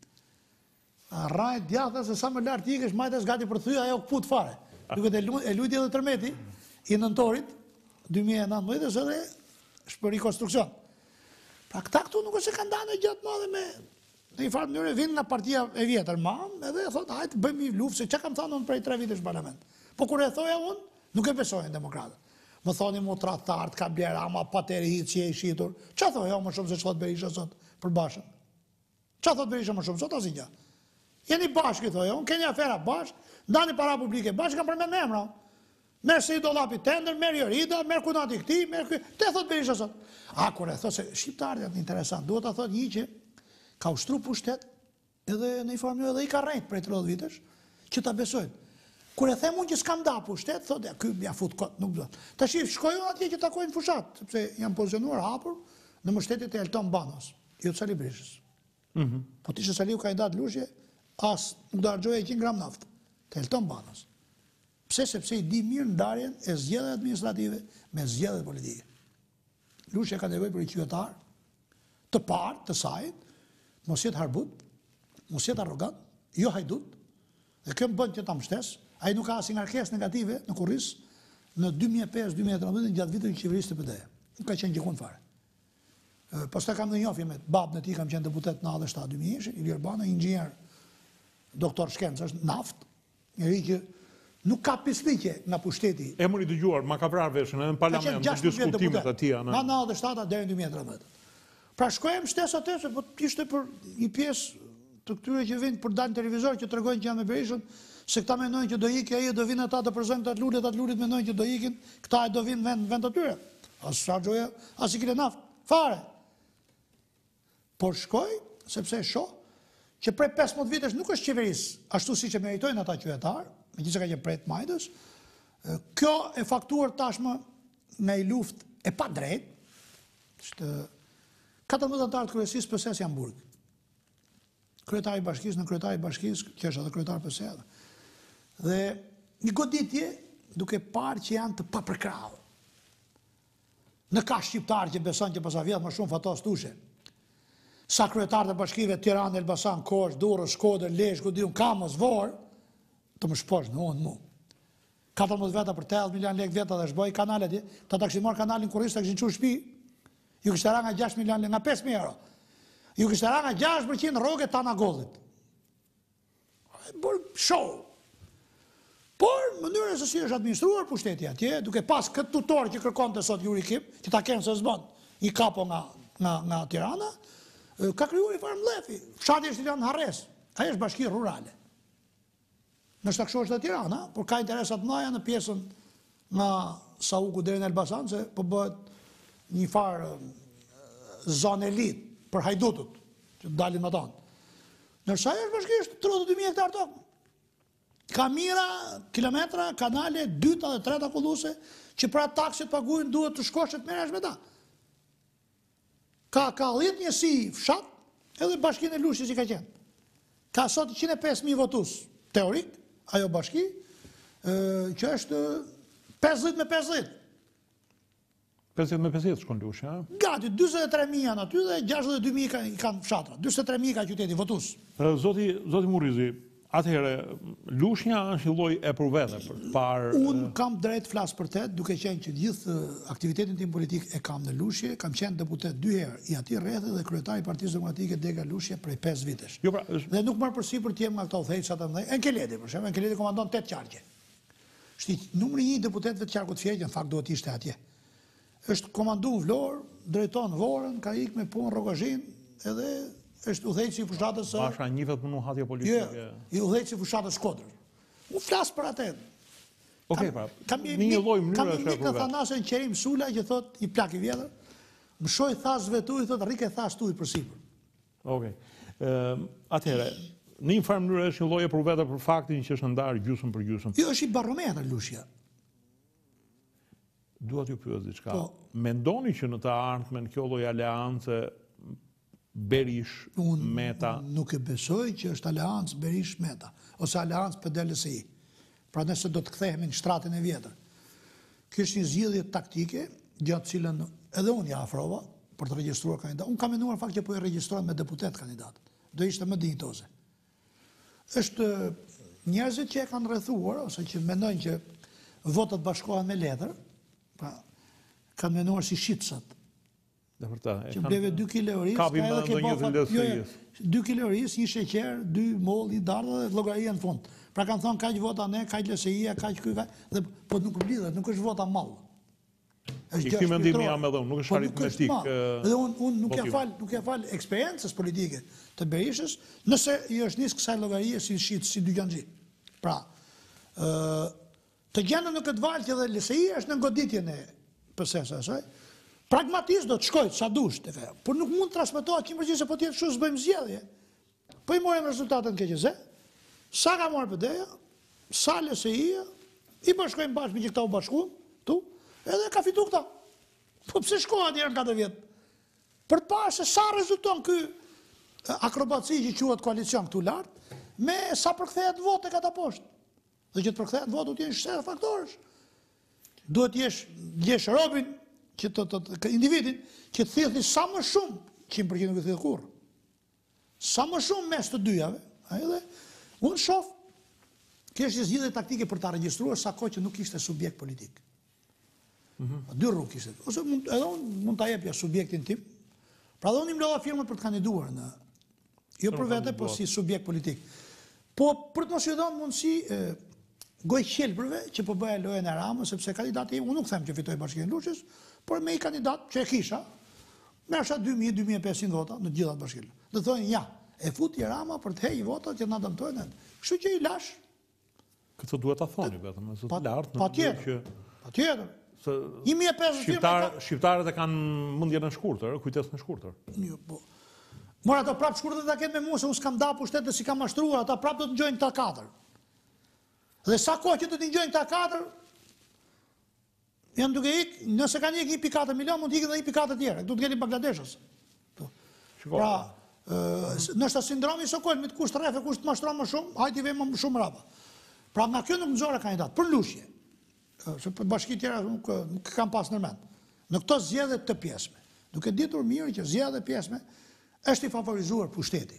Rajt djatha se sa më lartë ikësh, majtës gati për thyja ajo këput fare. Duket e lujtje dhe tërmeti, i nëntorit, 2019 edhe është për rekonstruksion. Pra këta këtu nuk është e kanë danë e gjatë madhe me në i farë mënyre vinë nga partia e vjetër edhe thotë hajtë bëjmë i luftë se që kam thonë unë prej 3 vitesh parlament. Po kur e thoja unë, nuk e besojnë demokratët. Më thoni mu tratart, ka bjerama, pateri hitë që e i shitur. Qa thoja më shumë se që thotë Berisha sot për bashën? Qa thotë Berisha më shumë sot asë një? Jeni bashkë, thoja unë, keni afera bashkë, ndani para publike bashkë, kam përmen me emra. Merë si dolapi tender, merë Jorida, merë kunati këti, merë këti, te thot Berisha sot. A, kur e thot se shqiptarët janë interesant, duhet a thot një që ka ushtru pushtet, edhe në një formë edhe i ka rrejt prej 30 vitesh, që ta besojnë. Kur e them unë që s'kam da pushtet, thotë, ky mja fut kot, nuk do. Tash shkojnë atje që takojnë fushat, sepse janë pozicionuar hapur në mbështetjet e Elton Banos, jo të Sali Berishës. Po t'ishte Saliu kandidat Lushje, as nuk do harxhoje 100 gram naftë, të Elton Banos. Pse? Sepse i di mirë ndarjen e zgjedhjeve administrative me zgjedhjet politike. Lushje ka nevojë për një qytetar të parë, të sajt, mos jetë harbut, mos jetë arrogant, jo hajdut, dhe kjo më bën që ta mbështes. Ai nuk ka asnjë ngarkesë negative në kurris në 2005-2013 gjatë viteve të qeverisë të PD-ja. Nuk ka qenë gjikun fare. Pastaj kam ndonjë njofje me babën e tij, kam qenë deputet në 97-2000, Ilir Bana, inxhinier, doktor shkencash, naft, njëri që nuk ka pislikje nga pushteti. Emri i dëgjuar, ma ka vrarë veshin edhe në parlament, në diskutimet aty janë. Nga 97 deri në 2013. Pra shkojmë shtes atë, se po ishte për një pjesë të këtyre që vinë për dalë në televizor që tregojnë që janë me Berishën, se këta mendojnë që do ikë ai, do vinë ata të përzojnë atë lulet mendojnë që do ikin, këta do vinë vend atyre. As chargjoja, as i kile naft, fare. Por shkoj, sepse shoh që prej 15 vitesh nuk është qeverisë, ashtu siç e meritojnë ata qytetarë, megjithëse ka qenë prej të majtës, kjo e faktuar tashmë me i luftë e pa drejtë, është 14 anëtarë të kryesisë PS janë burg. Kryetari i bashkisë në kryetari i bashkisë, që është edhe kryetar PS edhe. Dhe një goditje duke parë që janë të papërkrahur. Në ka shqiptar që beson që pas a vjet më shumë fatos tushe. Sa kryetarë të bashkive Tiranë, Elbasan, Korçë, Durrës, Shkodër, Lezhë, Godiun, Kamës, Vorë, të më shposh në unë mu. 14 veta për 80 milion lekë veta dhe shboj kanalet, ta kishin marrë kanalin kurrës, ta kishin çu shtëpi, ju kishte ra nga 6 milion lekë, nga 5.000 euro. Ju kishte ra nga 6% rrogë Tana Gollit. Por show. Por mënyra se si është administruar pushteti atje, duke pas këtë tutor që kërkonte sot Juri Kim, që ta kenë se s'bën një kapo nga Tirana, ka krijuar i farë mlefi. Fshati është Tiranë Harres, ai është bashki rurale. Nështë kështu është dhe Tirana, por ka interesat mëdha në pjesën nga Sauku deri në Elbasan, se po bëhet një farë zonë elit për hajdutut, që dalin më tonë. Nërsa e është bashki është 32.000 hektar tokë. Ka mira kilometra, kanale, 2 dhe 3 akulluse, që pra taksit paguajnë duhet të shkosh të merresh me ta. Ka 10 njësi fshat, edhe bashkinë e Lushjes i ka qenë. Ka sot 105.000 votus teorik, ajo bashki, që është 50 me 50. 50 me 50 shkon Lushja. Gati, 23.000 janë aty dhe 62.000 i kanë fshatra. 23.000 ka qyteti votus. Zoti Murrizi, atëherë, Lushja është një lloj e për vete, për parë... Unë kam drejt flas për te, duke qenë që gjithë aktivitetin tim politik e kam në Lushje, kam qenë deputet 2 herë, i ati rrethe dhe kryetari i Partisë Demokratike Dega Lushje prej 5 vitesh. Jo, pra, dhe nuk marr përsipër të jem nga këto udhëheqësat e mëdhenj. Enkeleti, për shembull, Enkeleti komandon 8 qarqe. Shti numri 1 deputetëve të qarkut Fjerë, në fakt duhet ishte atje. Është komanduar Vlorë, drejton Vorën, ka ikë me punë Rrogazhin, edhe është udhëheqësi i fushatës së... Basha njihet më nuhatje politike. Jo, udhëheqësi i fushatës Shkodrës. Unë flas për atë. Okej, pra. Në një lloj mënyre kam një mik në Thanasën Qerim Sula që thot i plak i vjetër. Më shoj thash vetuj, thot rrike thash tuj përsipër. Okej. Atëherë, në një farë mënyrë është një lloj e përvete për faktin që është ndarë gjysmë për gjysmë. Jo, është i barometër Lushja. Dua t'ju pyes diçka. Mendoni që në të ardhmen kjo lloj aleance Berish-Meta? Unë nuk e besoj që është aleancë Berish-Meta, ose aleancë PD-LSI. Pra nëse do të kthehemi në shtratin e vjetër. Kjo është një zgjidhje taktike, gjatë cilën edhe unë ja afrova për të regjistruar kandidat. Unë kam menuar fakt që po e regjistrojmë me deputet kandidat. Do ishte më dinjitoze. Është njerëzit që e kanë rrethuar, ose që mendojnë që votat bashkohen me letër, pra kanë menuar si shitsat. Që bleve 2 kg oris, ka edhe ke bofa 2 kg oris, 1 sheqer, 2 moll, 1 dardhë dhe llogaria në fund. Pra kanë thonë kaq vota ne, kaq LSI-ja, kaq ky, dhe po nuk lidhet, nuk është vota mall. I këtij mendimi jam edhe unë, nuk është aritmetik. Dhe unë nuk ja fal eksperiencës politike të Berishës, nëse i është nis kësaj llogarie si shit, si Dyqanxhi. Pra, të gjendën në këtë valë që dhe LSI është në goditjen e PS-së asaj, Pragmatist do të shkojt sa dush të fe, por nuk mund të transmetohet 100% se po tjetë shu s'bëjmë zgjedhje. Po i morëm rezultatën në KQZ, sa ka marrë PD-ja, sa LSI-ja, i bashkojmë bashkë me që këta u bashkuan, tu, edhe ka fitu këta. Po pse shkohet njerë në 4 vjetë? Për të parë se sa rezulton ky akrobaci që quhet koalicion këtu lartë, me sa përkthehet vote këta poshtë. Dhe që të përkthehet vote du t'jesh 7 faktorësh. Duhet t'jesh robin, individin, që të thithni sa më shumë, 100% nuk e thithë kur. Sa më shumë mes të dyjave, edhe unë shoh, kështë zgjidhje taktike për ta regjistruar sa kohë që nuk ishte subjekt politik. Dy rrugë ishte. Ose edhe unë mund ta jepja subjektin tim. Pra dhe unë im lodha firmën për të kandiduar në jo për vete, po si subjekt politik. Po për të mos i dhënë mundësi gojë qelbërve që po bëja lojën e Ramës, sepse kandidati unë nuk them që fitoj Bashkinë Luçës, por me i kandidat që e kisha, merrsha 2.000-2.500 vota në gjitha bashkinë. Dhe thonë ja, e futi Rama për të hejë votat që na dëmtojnë. Kështu që i lash. Këtë duhet ta thoni vetëm, se të lartë patjetër. 1.500 shqiptarët e kanë mendjen e shkurtër, kujtesën e shkurtër. Jo, po. Mora ato prapë shkurtër ta kenë me mua se unë s'kam da pushtet dhe si kam mashtruar, ata prapë do të ngjojnë këta 4. Dhe sa kohë që do të ngjojnë këta 4, janë duke ikë, nëse kanë ikë 1.4 milion, mund të ikë edhe 1.4 tjerë, du të ngelin Bangladeshës. Pra, nështë sindromi Sokol, me të kusht rrefe, kusht mashtron më shumë, hajti vej më shumë rapa. Pra, nga kjo nuk nëzore kandidat, për lushje. Se për bashki tjera nuk kam pas nërmend. Në këto zgjedhje të pjesme, duke ditur mirë që zgjedhje pjesme është i favorizuar pushteti.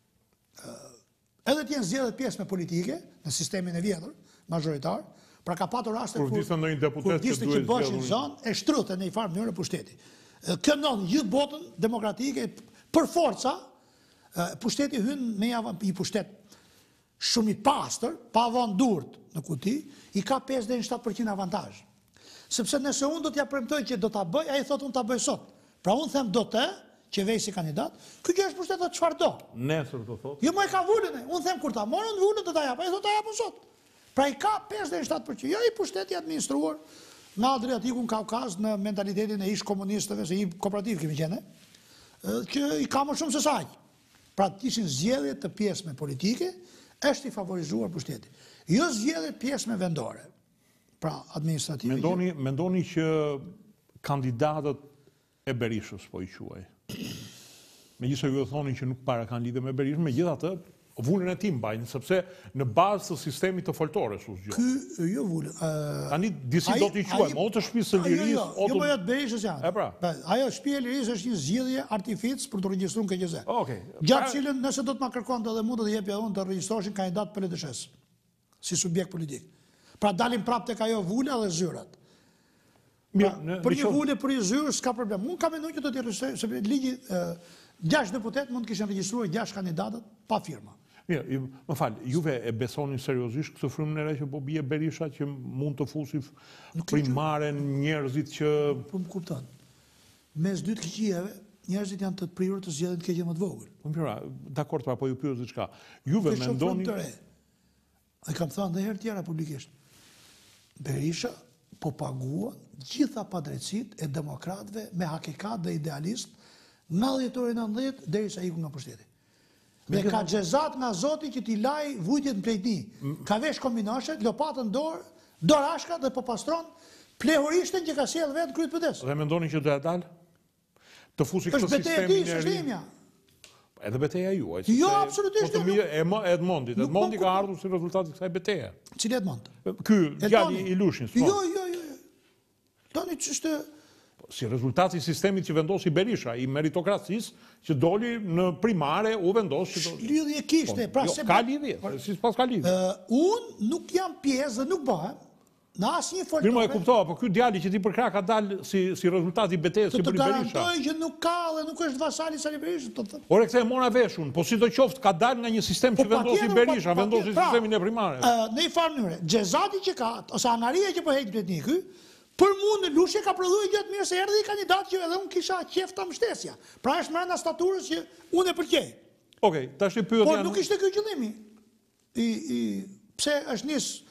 Edhe t'jenë zgjedhje pjesme politike, në sistemin e vjetër, majoritar, pra ka patur raste kur diste që bëshin zonë, e shtrute në i farë mënyrë pushteti. Këndon gjithë botën demokratike, për forca, pushteti hynë me i pushtet shumë i pastër, pa avon durt në kuti, i ka 5-7% avantaj. Sepse nëse unë do t'ja premtoj që do t'a bëj, a i thot unë t'a bëj sot. Pra unë them do të, që vej si kandidat, kjo është pushtet dhe qëfar do. Nesër të thot. Jo më e ka vullin e, unë them kur ta morën, vullin do t'a japë, a i thot t'a japë sot. Pra i ka 5-7%, jo i pushteti administruar në Adriatikun Kaukaz, në mentalitetin e ish komunistëve, se i kooperativ kemi qene, që i ka më shumë se saj. Pra të ishin zgjedhje të pjesme politike, është i favorizuar pushteti. Jo zgjedhje pjesme vendore, pra administrative. Mendoni që kandidatët e Berishës po i quaj. Megjithëse ju e thoni që nuk para kanë lidhje me Berishën, megjithatë vullën e tim mbajnë, sepse në bazë të sistemit të foltores u zgjon. Ky jo vullën. Tani disi do t'i quajmë, o të shtëpisë së lirisë, jo më të Berishës janë. E pra. Ajo shtëpia e lirisë është një zgjedhje artific për të regjistruar KQZ. Okej. Gjatë cilën nëse do të ma kërkonte edhe mua do të jepja unë të regjistroshin kandidat PLDSH-s si subjekt politik. Pra dalin prapë tek ajo vula dhe zyrat. Për një vulë për një zyrë s'ka problem. Unë kam menduar që do t'i registroj, sepse ligji 6 deputet mund të kishin regjistruar 6 kandidatët pa firma. Mirë, më falë, juve e besoni seriozisht këtë frymën e re që po bie Berisha që mund të fusi primaren njerëzit që... Po më kupton. Mes dy të këqijave, njerëzit janë të prirur të zgjedhin të keqe më të vogël. Po mira, dakord, po ju pyes diçka. Juve mendoni... E kam thënë edhe herë tjera publikisht. Berisha po paguan gjitha padrejtësitë e demokratëve me hakikat dhe idealist nga 10-90 derisa iku nga pushteti. Dhe ka xhezat nga Zoti që t'i laj vujtjet në plejtni. Ka vesh kombinashet, lopatën dorë, dorashka dhe po pastron plehurishtën që ka sjell vetë kryet pëdes. Dhe mendoni që do ja dalë? Të fusi këtë sistemin e ri. Edhe beteja juaj. Jo, absolutisht. Edmondi ka ardhur si rezultat i kësaj beteje. Cili Edmond? Ky djali i Lushnjës. Jo. Tani ç'është si rezultat i sistemit që vendosi Berisha, i meritokracisë, që doli në primare u vendos që... Lidhje kishte, pra se... Ka lidhje, si pas ka lidhje. Unë nuk jam pjesë dhe nuk bëhem në asnjë foltore... Mirë, e kuptova, po ky djali që ti për krah ka dalë si rezultat i betejës si për Berisha. Të garantoj që nuk ka dhe nuk është vasali Sali Berishës, të thëmë. Ore, këtë e mora veshun, po sidoqoftë ka dalë nga një sistem që vendosi Berisha, vendosi sistemin e primare. Në një farë mënyrë, xhezati që ka, ose anaria që po heq Bletni ky, për mua në Lushnjë ka prodhuar gjatë mirë se erdhi i kandidat që edhe unë kisha qef ta mbështesja. Pra është brenda staturës që unë e pëlqej. Okej, tash i pyetja. Por nuk ishte ky qëllimi. Pse është nis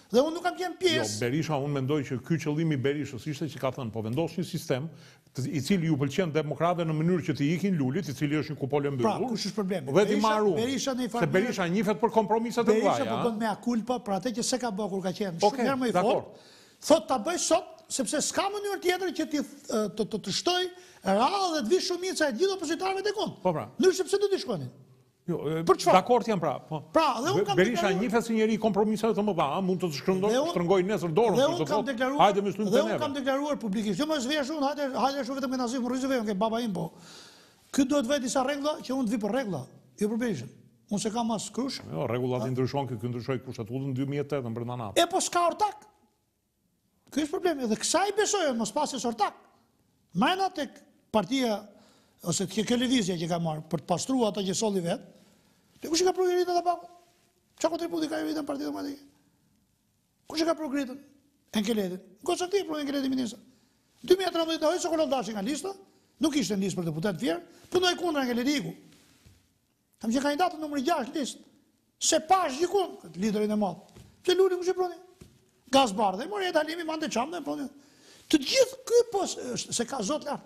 Dhe unë nuk kam qenë Jo, pjesë. Berisha, unë mendoj që ky qëllimi i Berishës ishte që ka thënë, po vendos një sistem i cili ju pëlqen demokratëve në mënyrë që t'i ikin Lulit, i cili është një kupol e Pra, mbyllur. kush është problemi? Dhe t'i marru. Berisha në një Se farë Berisha njihet për kompromiset e Berisha mëdha. po bën mea culpa për atë që se ka bërë kur ka qenë Okej, shumë herë më i dakor. fortë. Thot ta bëj sot sepse s'ka mënyrë tjetër që të shtoj radhë dhe të vi shumica e gjithë opozitarëve të kund. Po pra. Në sepse do t'i shkonin. Jo, Për çfarë? dakord jam pra. Po. Pra, dhe unë kam Berisha deklaruar- njihet si njeri i kompromiseve të mëdha, mund të shtrëngoj nesër dorën. Dhe për unë të kam thotë, deklaruar, hajde me shlym dhe të unë neve. kam deklaruar publikisht. Jo më zvesh unë, hajde shumë vetëm me Nazif Murrizove, ke baba im po. Ky duhet vë disa rregulla që unë të vi për rregulla, jo për Berishën. Unë se kam as krush. Jo, rregullat i ndryshon, ky ndryshoi kushtetullën 2008 brenda natë. E po s'ka ortak. Ky është problemi. Dhe kësaj besojë mos pasi ortak. Mëna tek partia ose tek televizja që ka marrë për të pastruar ato që solli vet. Te kush e ka programitur ata pa? Çka kontributi ka vetëm Partia Demokratike? Kush e ka programitur? Enkeletin. Konservativ pro Enkeletin ministra. 2013 ai Sokolov dashi nga lista, nuk ishte në listë për deputet fjerë, punoi kundër Enkeletiku. Kam që kandidatën numri 6 listë. Se pash gjikun, këtë liderin e madh. Pse Luli kush e proni? Gazbardhe, mori e Halimi mande çam dhe proni. Të gjithë ky po se ka zot lart.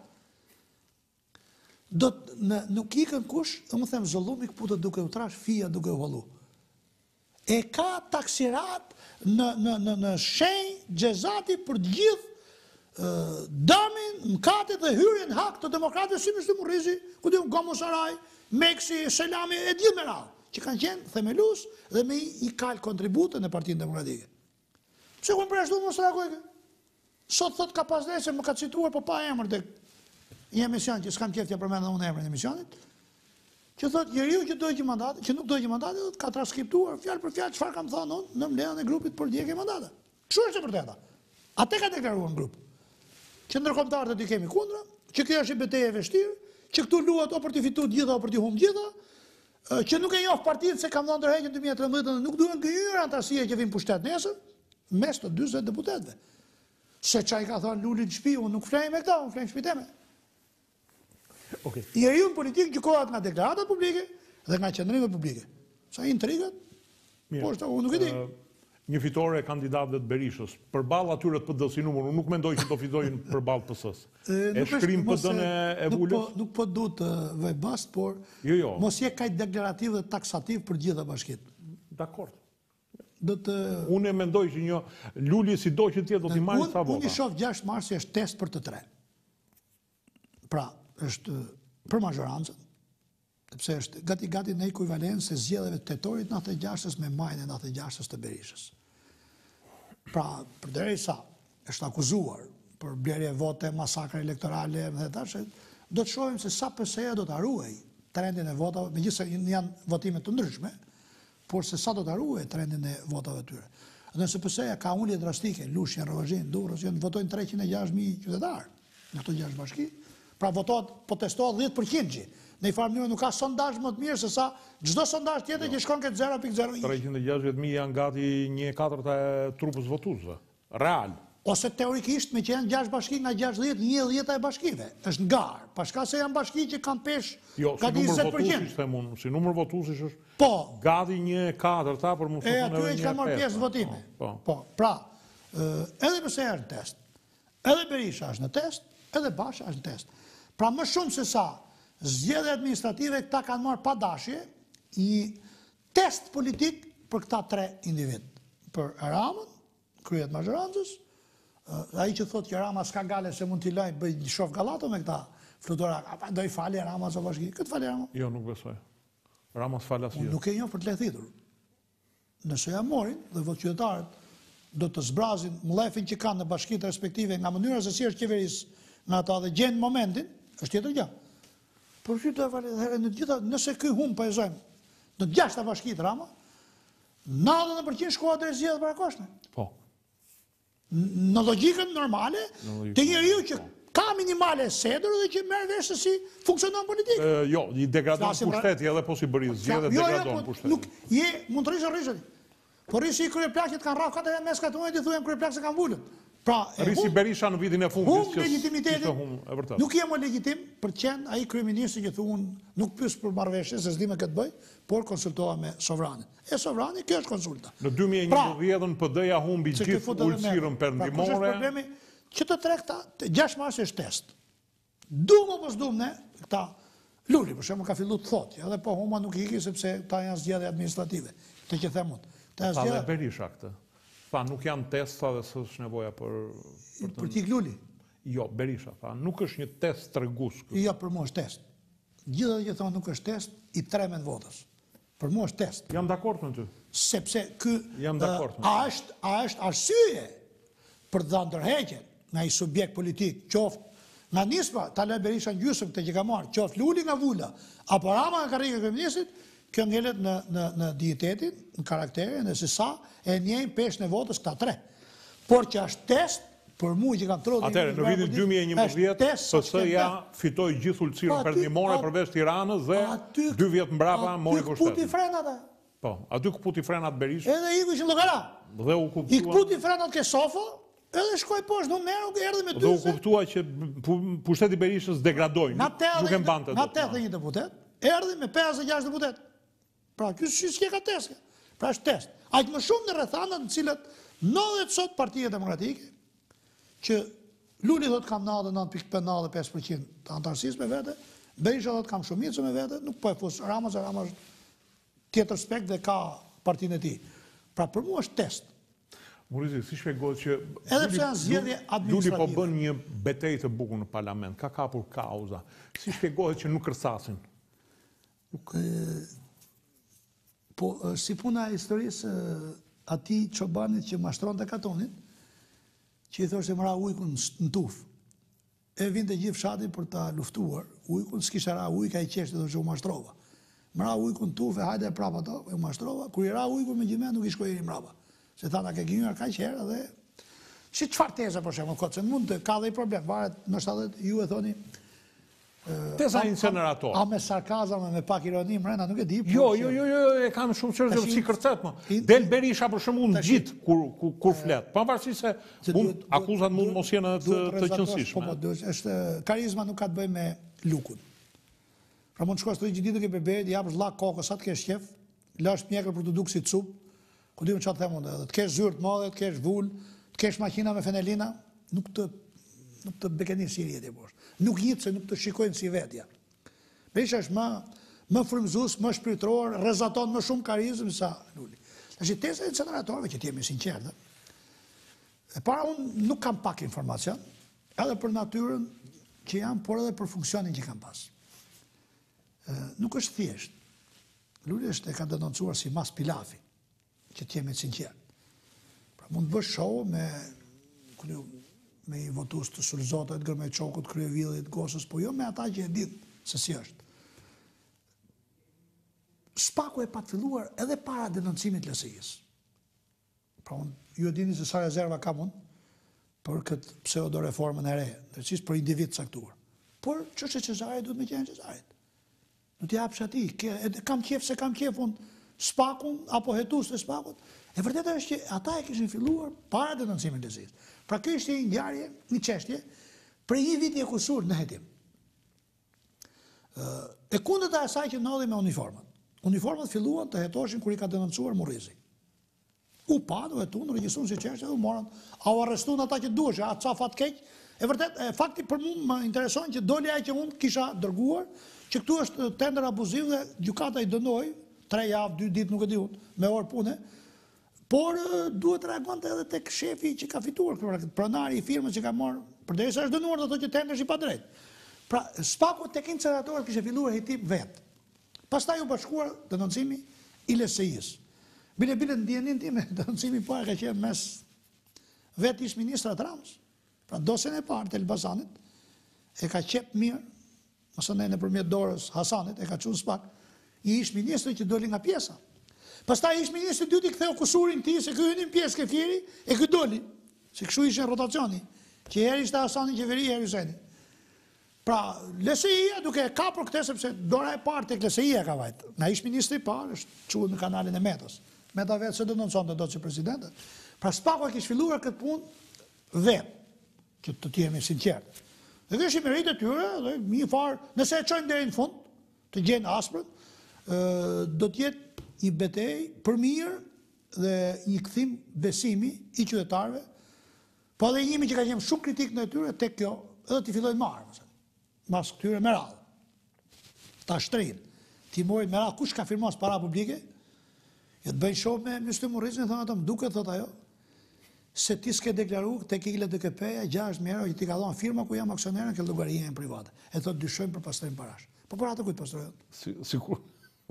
Nuk ikën kush, më them zëllumi këputë duke u trash, fia duke u hallu. E ka taksirat në shenjë gjezati për gjithë damin, mkatit dhe hyrjen hak të demokratëve si Mishti Murrizi, ku di Gomo Saraj, Meksi, Selami, e gjithë me radhë, që kanë qenë themelus dhe me i kalë kontributën e Partinë Demokratike. Pse ku më përjashtu më së reagojke? Sot thot ka pas se më ka cituar po pa emër dhe një emision që s'kam qeftja përmenda unë emrin e emisionit, që thot njeriu që dojë mandati, që nuk dojë mandati, ka transkriptuar fjalë për fjalë çfarë kam thënë unë në mbledhjen e grupit për ndjekje mandata. Kështu është e vërteta. Atë ka deklaruar në grup. Që ndërkombëtarët i kemi kundra, që kjo është një betejë e vështirë, që këtu luhet o për të fituar gjitha o për të humbur gjitha, që nuk e njoh partinë se kam dhënë ndërheqjen 2013 dhe nuk duhen gënjur antarësia që vin pushtet nesër, mes të 40 deputetëve. Se çai ka thënë Luli në shtëpi, unë nuk flej me këta, unë flej në shtëpi time. Okej. Njeriu në politikë gjykohet nga deklaratat publike dhe nga qendrimet publike. Sa intrigat? Po, unë nuk e di. Një fitore e kandidatëve të Berishës, përballë atyre të PD si numër, unë nuk mendoj që do fitojnë përballë PS-s. E shkrim PD-n e Vulës? Nuk po du të vëj bast, por Jo. mos je kaq deklarativ dhe taksativ për gjitha bashkitë. Dakord. Do të Unë e mendoj që një Luli sido që tjetë do t'i marrë sa vota. Unë i shoh 6 marsi është test për të tre. Pra, është për majorancën, sepse është gati në ekuivalencë se zgjedhjeve të tetorit 96-s me majën e 96-s të Berishës. Pra, përderisa është akuzuar për blerje vote, masakre elektorale dhe tash, do të shohim se sa PS-ja do të ruaj trendin e votave, megjithëse janë votime të ndryshme, por se sa do të ruaj trendin e votave tyre. Nëse PS-ja ka ulje drastike, Lushnjë, Rovazhin, Durrës, votojnë 306.000 qytetarë në ato 6 bashki, pra votohet, po testohet 10%. Në një farë mënyrë nuk ka sondazh më të mirë se sa çdo sondazh tjetër që shkon këtë 0.01. 360.000 janë gati 1/4 e trupës votuesve. Real. Ose teorikisht me që janë 6 bashki nga 60, 1/10 e bashkive. Është ngarë, pashka se janë bashki që kanë pesh gati 20%. Si numër votuesish është Po, gati 1/4 për mos e atyre që kanë marrë pjesë në votime. Po, pra, edhe pse është në test, edhe Berisha është në test, edhe Basha është në test. Pra më shumë se sa zgjedhje administrative këta kanë marrë pa dashje një test politik për këta 3 individ. Për Ramën, kryet majorancës, ai që thotë që Rama s'ka gale se mund t'i laj bëj një shof gallato me këta fluturak, apo do i falë Rama sa bashki. Këtë falë Rama? Jo, nuk besoj. Rama s'fal asgjë. Nuk e njoh për të lehthitur. Nëse ja morin dhe votë-qytetarët do të zbrazin mllefin që kanë në bashkitë respektive nga mënyra se si është qeverisë në ata dhe gjenë momentin, është tjetër gjë. Por që do e falë herë në të gjitha, nëse ky humb po e zojmë në 6 bashkitë Rama, 90% shkohet drejt zgjedhjeve parakoshme. Po. Në logjikën normale të njeriu që ka minimale sedër dhe që merr vesh se si funksionon politika. Jo, i degradon pushteti edhe po si bëri zgjedhje degradon pushteti. Nuk je mund të rrisë. Po rrisi kryeplagjet kanë rraf katër mes katë muajit i thuhem kryeplagje se kanë vulur. Risi Berisha në vitin e fundit që legitimitetin, e vërtet. nuk jemi legitim për qenë ai kryeministri që thuan nuk pyes për marrëveshje se s'di me këtë bëj, por konsultoha me sovranin. E sovrani, kjo është konsulta. Në 2011 PD-ja humbi gjithë ulësirën perëndimore. Problemi që të tregta 6 mars është test. Duam apo s'duam ne, këta Luli për shembull ka filluar të thotë, edhe po huma nuk iki sepse ta janë zgjedhje administrative. Të që them unë. Ta dhe Berisha këtë. Tha, nuk janë testa dhe s'është nevoja për t'i Luli. Jo, Berisha, tha, nuk është një test tregus. Jo, për mua është test. Gjithë që thonë nuk është test, i tremen votës. Për mua është test. Jam dakord me ty. Sepse a është arsye për të dhënë ndërheqjen nga i subjekt politik, qoftë nga nisma, Taler Berisha në gjysmë këtë që ka marrë, qoftë Luli nga Vula, apo Rama nga karrika e kryeministit, kjo ngelet në dijetetin, në karakterin, dhe se sa e njejnë peshën e votës këta 3. Por që është test, për mu që kam trodhë... Atëre, në vitin 2011, PS-ja fitoi gjithë ulësirën perëndimore përveç Tiranës dhe 2 vjet mbrapa mori pushtetin. Aty këputi frenat, po, aty këputi frenat Berisha. Edhe iku që llogara. Dhe u kuptua... I këputi frenat ke Sofo, edhe shkoj poshtë, në nërë, erdhi me 2. Dhe u kuptua që pushteti Berishës degradoi, nuk e mbante. Na 81 deputet, erdhi me 56 deputet. Pra, kjo s'ke ka test. Pra, është test. Aq më shumë në rrethanat në cilët ndodhet sot Partia Demokratike, që Luli thotë kam 99.95% të antarësisë me vete, Berisha thotë kam shumicë me vete, nuk po e fus Rama, se Rama është tjetër spekt dhe ka partinë e tij. Pra, për mua është test. Murizi, si shpjegohet që edhe pse janë zgjedhje administrative. Luli po bën një betejë të bukur në parlament, ka kapur kauza. Si shpjegohet që nuk kërcasin? Po, si puna e historisë atij çobanit që mashtronte katonit, që i thoshte mëra ujkun në tuf. E vinte gjithë fshati për ta luftuar ujkun, s'kishte ra ujë, ka i qeshte thoshte u mashtrova. Mëra ujkun në tuf, e hajde prapa ato, u mashtrova. Kur i ra ujkun me gjithë nuk i shkoi i mbrapa. Se thana ke gënjur kaq herë dhe si çfarë teza për shembull kot se mund të ka dhe problem, varet ndoshta ju e thoni teza incinerator. A me sarkazam, me pak ironi mrena, nuk e di. Jo, e kam shumë çështje si kërcet më. Del Berisha për shembull ngjit kur flet, pavarësisht se akuzat mund mos jenë të qëndrueshme. Po, është karizma nuk ka të bëjë me lukun. Pra mund të shkosh të gjithë duke beberit, japësh llak kokës, sa të kesh qef, lash mjekër për të dukë si cup. Ku diun çfarë them unë, të kesh zyrë të mëdha, të kesh vul, të kesh makina me fenelina, nuk të bekenin si rjeti poshtë. Nuk jitë se nuk të shikojnë si vetja. Berisha është më frymëzues, më shpirtëror, rrezaton më shumë karizmë sa Luli. Tash teza e incineratorëve që t'jemi sinqertë. E para unë nuk kam pak informacion, edhe për natyrën që jam, por edhe për funksionin që kam pas. Nuk është thjesht. Luli është e ka denoncuar si mas pilafi, që t'jemi sinqertë. Pra mund të bësh show me i votus të Sulzotë, Edgar Meçokut, Kryevillit, Gosës, po jo me ata që e ditë se si është. Spaku e pa të filluar edhe para denoncimit LSI-s. Pra ju e dini se sa rezerva kam unë për këtë pseudo-reformën e re, ndërësisht për individ caktuar. Por çështja e Cezarit duhet me qenë Cezarit. Nuk t'i japsh atij, kam qef se kam qef unë spakun apo hetus të spakut. E vërteta është që ata e kishin filluar para denoncimit të LSI-s. Pra kjo ishte një ngjarje, një çështje për një vit e kusur në hetim. E kundërta e asaj që ndodhi me uniformat. Uniformat filluan të hetoshin kur i ka denoncuar Murrizi. U pa, do hetuan, regjistruan si çështje dhe u morën, au arrestuan ata që duhej, a ca fat keq. E vërtet, fakti për mua më intereson që doli ai që unë kisha dërguar, që këtu është tender abuziv dhe gjykata i dënoi 3 javë, 2 ditë, nuk e di unë, me orë pune. Por duhet reagonte edhe tek shefi që ka fituar, pronari i firmës që ka marrë, përderisa është dënuar do të thotë që tender është i padrejtë. Pra, spaku tek incineratorët kishte filluar hetim vet. Pastaj u bashkuar denoncimi i LSI-s. Bile ndjenin time denoncimi parë ka qenë mes vet ish ministrat Ramës. Pra dosjen e parë të Elbasanit e ka qep mirë, ose nëpërmjet dorës Hasanit e ka çuar spak, i ish ministri që doli nga pjesa. Pastaj ish ministri i dytë i ktheu kusurin ti se ky hynin pjesë ke fieri e ky doli. Se kështu ishte rotacioni. Që herë ishte Hasani qeveri, herë Hyseni. Pra, LSI-ja duke kapur këtë sepse dora e parë tek LSI-ja ka vajt. Nga ish ministri i parë është quhet në kanalin e Metës. Meta vetë se denonconte dot si presidente. Pra spaku e kishte filluar këtë punë vetë, që të jemi sinqertë. Dhe kjo është i meritë e tyre, dhe një farë, nëse e çojnë deri në fund, të gjenë asprën, do të jetë një betejë për mirë dhe një kthim besimi i qytetarëve, po edhe jemi që ka qenë shumë kritik në tyre tek kjo, edhe të fillojnë marrë, mas këtyre me radhë. Ta shtrinë, ti morin me radhë, kush ka firmos para publike, jo të bëjnë shoh me Myslim Murrizin, thonë ato, më duket, thot ajo, se ti s'ke deklaru tek Ile DKP-ja 6 euro që ti ka dhënë firma ku jam aksioner në këtë llogari jemi private. E thot dyshojmë për pastrim parash. Po për atë kujt pastrojnë? Sikur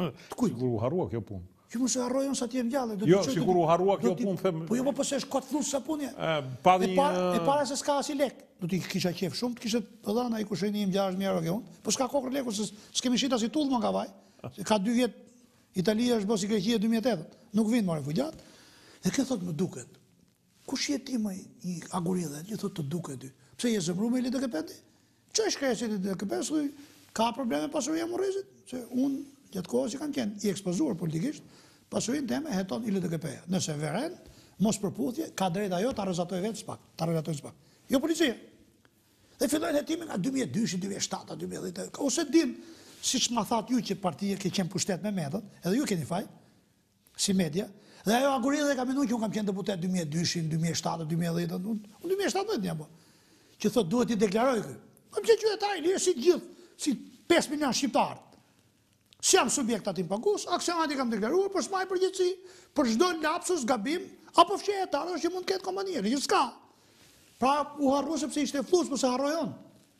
u harrua kjo punë. Që mos e harrojon sa ti je mgjallë. Jo, sikur u harrua kjo punë, them. Po jo, po pse është kot thus sa punë. E para se s'ka as i lek. Do t'i kisha qef shumë, të kishte dhënë ai kushënim 6 euro kjo. Po s'ka kokër leku se s'kemi shit as i tull më nga vaj. Ka 2 vjet Italia është bosi Greqia 2008. Nuk vin më refugjat. Dhe kjo thot më duket. Kush je ti më i aguridhe? Ti thot të duket ty. Pse je zemruar me LDKP-ti? Ç'është kresi i LDKP-s? Ka probleme pasuria Murrizit? Se unë gjatë kohës që kanë qenë i ekspozuar politikisht, pasurinë time heton LDKP-ja. Nëse veren, mos përputhje, ka drejt ajo ta rrezatoj vetë spak, ta rrezatoj spak. Jo policia. Dhe fillojnë hetimin nga 2002, 2007, 2010, ose din, siç ma thatë ju që partia ke qenë pushtet me metën, edhe ju keni faj, si media, dhe ajo aguridhe ka minu që unë kam qenë deputet 2002, 2007, 2010, unë 2017 një po, që thot duhet i deklaroj kë. Më që qytetari, lirë si gjithë, si 5 milion shqiptarë. Si jam subjekt atim pagus, aksionat i kam deklaruar për smaj përgjithësi, për çdo lapsus, gabim, apo fshehje etarë që mund të ketë kompania, që s'ka. Pra u harru sepse ishte flus, po se harrojon.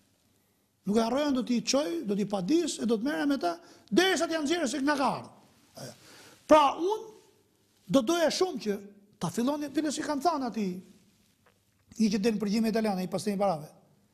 Nuk e harrojon, do t'i çoj, do t'i padis, e do të merrem me ta, derisa t'ja nxjerrë se nga ka ardhur. Pra unë do doja shumë që ta filloni, bile si kanë thënë ati, një që del në përgjime italiane, i pastrimi parave,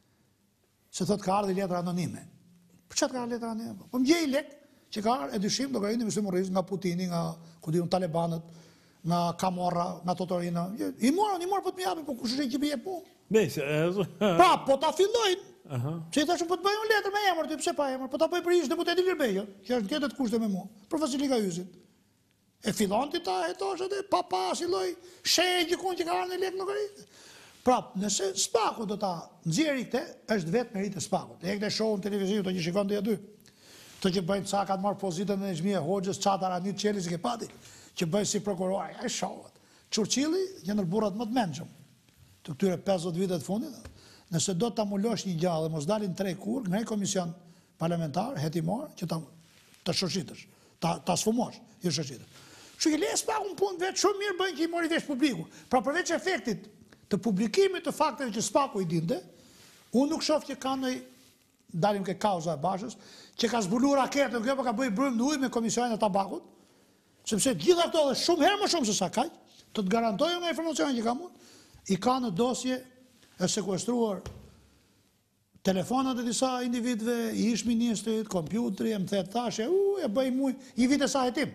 se thot ka ardhur letra anonime. Për çfarë ka ardhur letra anonime? Po më gjej lek që ka e dyshim do gajin e Myslim Murrizit nga Putini, nga ku diun Talibanët, nga Camorra, nga Totorina. I morën po të më japin, po kush është që bie punë? Pra, po ta fillojnë. Se i thashun po të bëj unë letër me emër, ti pse pa emër? Po ta bëj për ish deputeti Gërbejo, që është në këtë kushte me mua, për Vasilika Yzit. E fillon ti ta hetosh edhe pa si lloj shehe gjikun që ka ardhur në lek në Gërbejo. Pra, nëse Spaku do ta nxjerrë këtë, është vetë meritë e Spakut. E këtë shohun televiziv, to që shikon dhe aty. Të që bëjnë ca kanë marrë pozitën në Xhmia Hoxhës, çata Ranit Çeli që ke pati, që bëjnë si prokuror, ai shohat. Çurçilli janë burrat më të mençëm të këtyre 50 vitet fundit. Nëse do ta mulosh një gjallë dhe mos dalin 3 kurr, ngrej komision parlamentar hetimor që ta shoshitësh, ta sfumosh, jo shoshitësh. Kështu që les pa un punë vetë shumë mirë bën që i mori vesh publiku. Pra përveç efektit të publikimit të fakteve që Spaku i dinte, unë nuk shoh që ka ndonjë dalim ke kauza e Bashës, që ka zbuluar raketën, kjo ka bëj brym në ujë me komisionin e tabakut, sepse gjitha këto dhe shumë herë më shumë se sa kaq, të të garantojë nga informacionin që kam unë, i ka në dosje e sekuestruar telefonat e disa individëve, i ish ministrit, kompjuteri, më the thashë, e bëj muj, i vite sa hetim.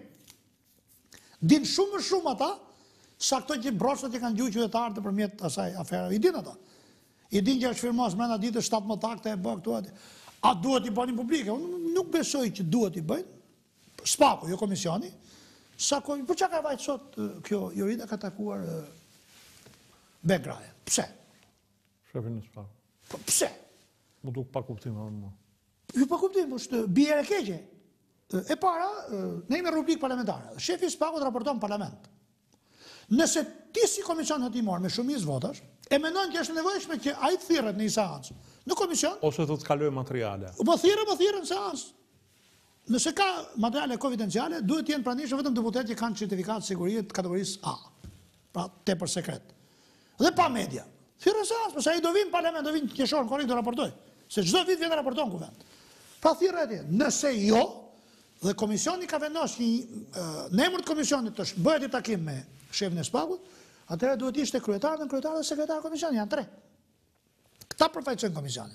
Din shumë më shumë ata, sa këto që broçat që kanë gjuajtur qytetarët nëpërmjet asaj afere, i din ata. I din që është firmos mbrenda ditës 17 akte e bë këtu aty. A duhet i bënin publike? Unë nuk besoj që duhet i bëjnë. Spaku, jo komisioni. Për çka ka vajt sot kjo Jorida ka takuar Begraja? Pse? Shefin e Spaku. Po pse? Më duk pa kuptim më. Jo pa kuptim, është bie e keqe. E para, ne jemi rubrik parlamentare. Shefi i Spakut raporton në parlament. Nëse ti si komision hetimor me shumicë votash, e mendon që është nevojshme që ai të thirret në një seancë në komision, ose të kaloj materiale. Po thirrë në seancë. Nëse ka materiale konfidenciale, duhet të jenë pranishëm vetëm deputetët që kanë certifikat sigurie të kategorisë A. Pra tepër sekret. Dhe pa media. Thirrë në seancë, pse ai do vinë në parlament, do vinë qeshor, korrekt do raportoj. Se çdo vit vjen raporton kuvend. Pa thirrë atje. Nëse jo, dhe komisioni ka vendosur në emër të komisionit të bëhet një takim me shefin e Spakut, atëherë duhet ishte kryetar dhe sekretar komisioni, janë 3. Këta përfaqësojnë komisionin.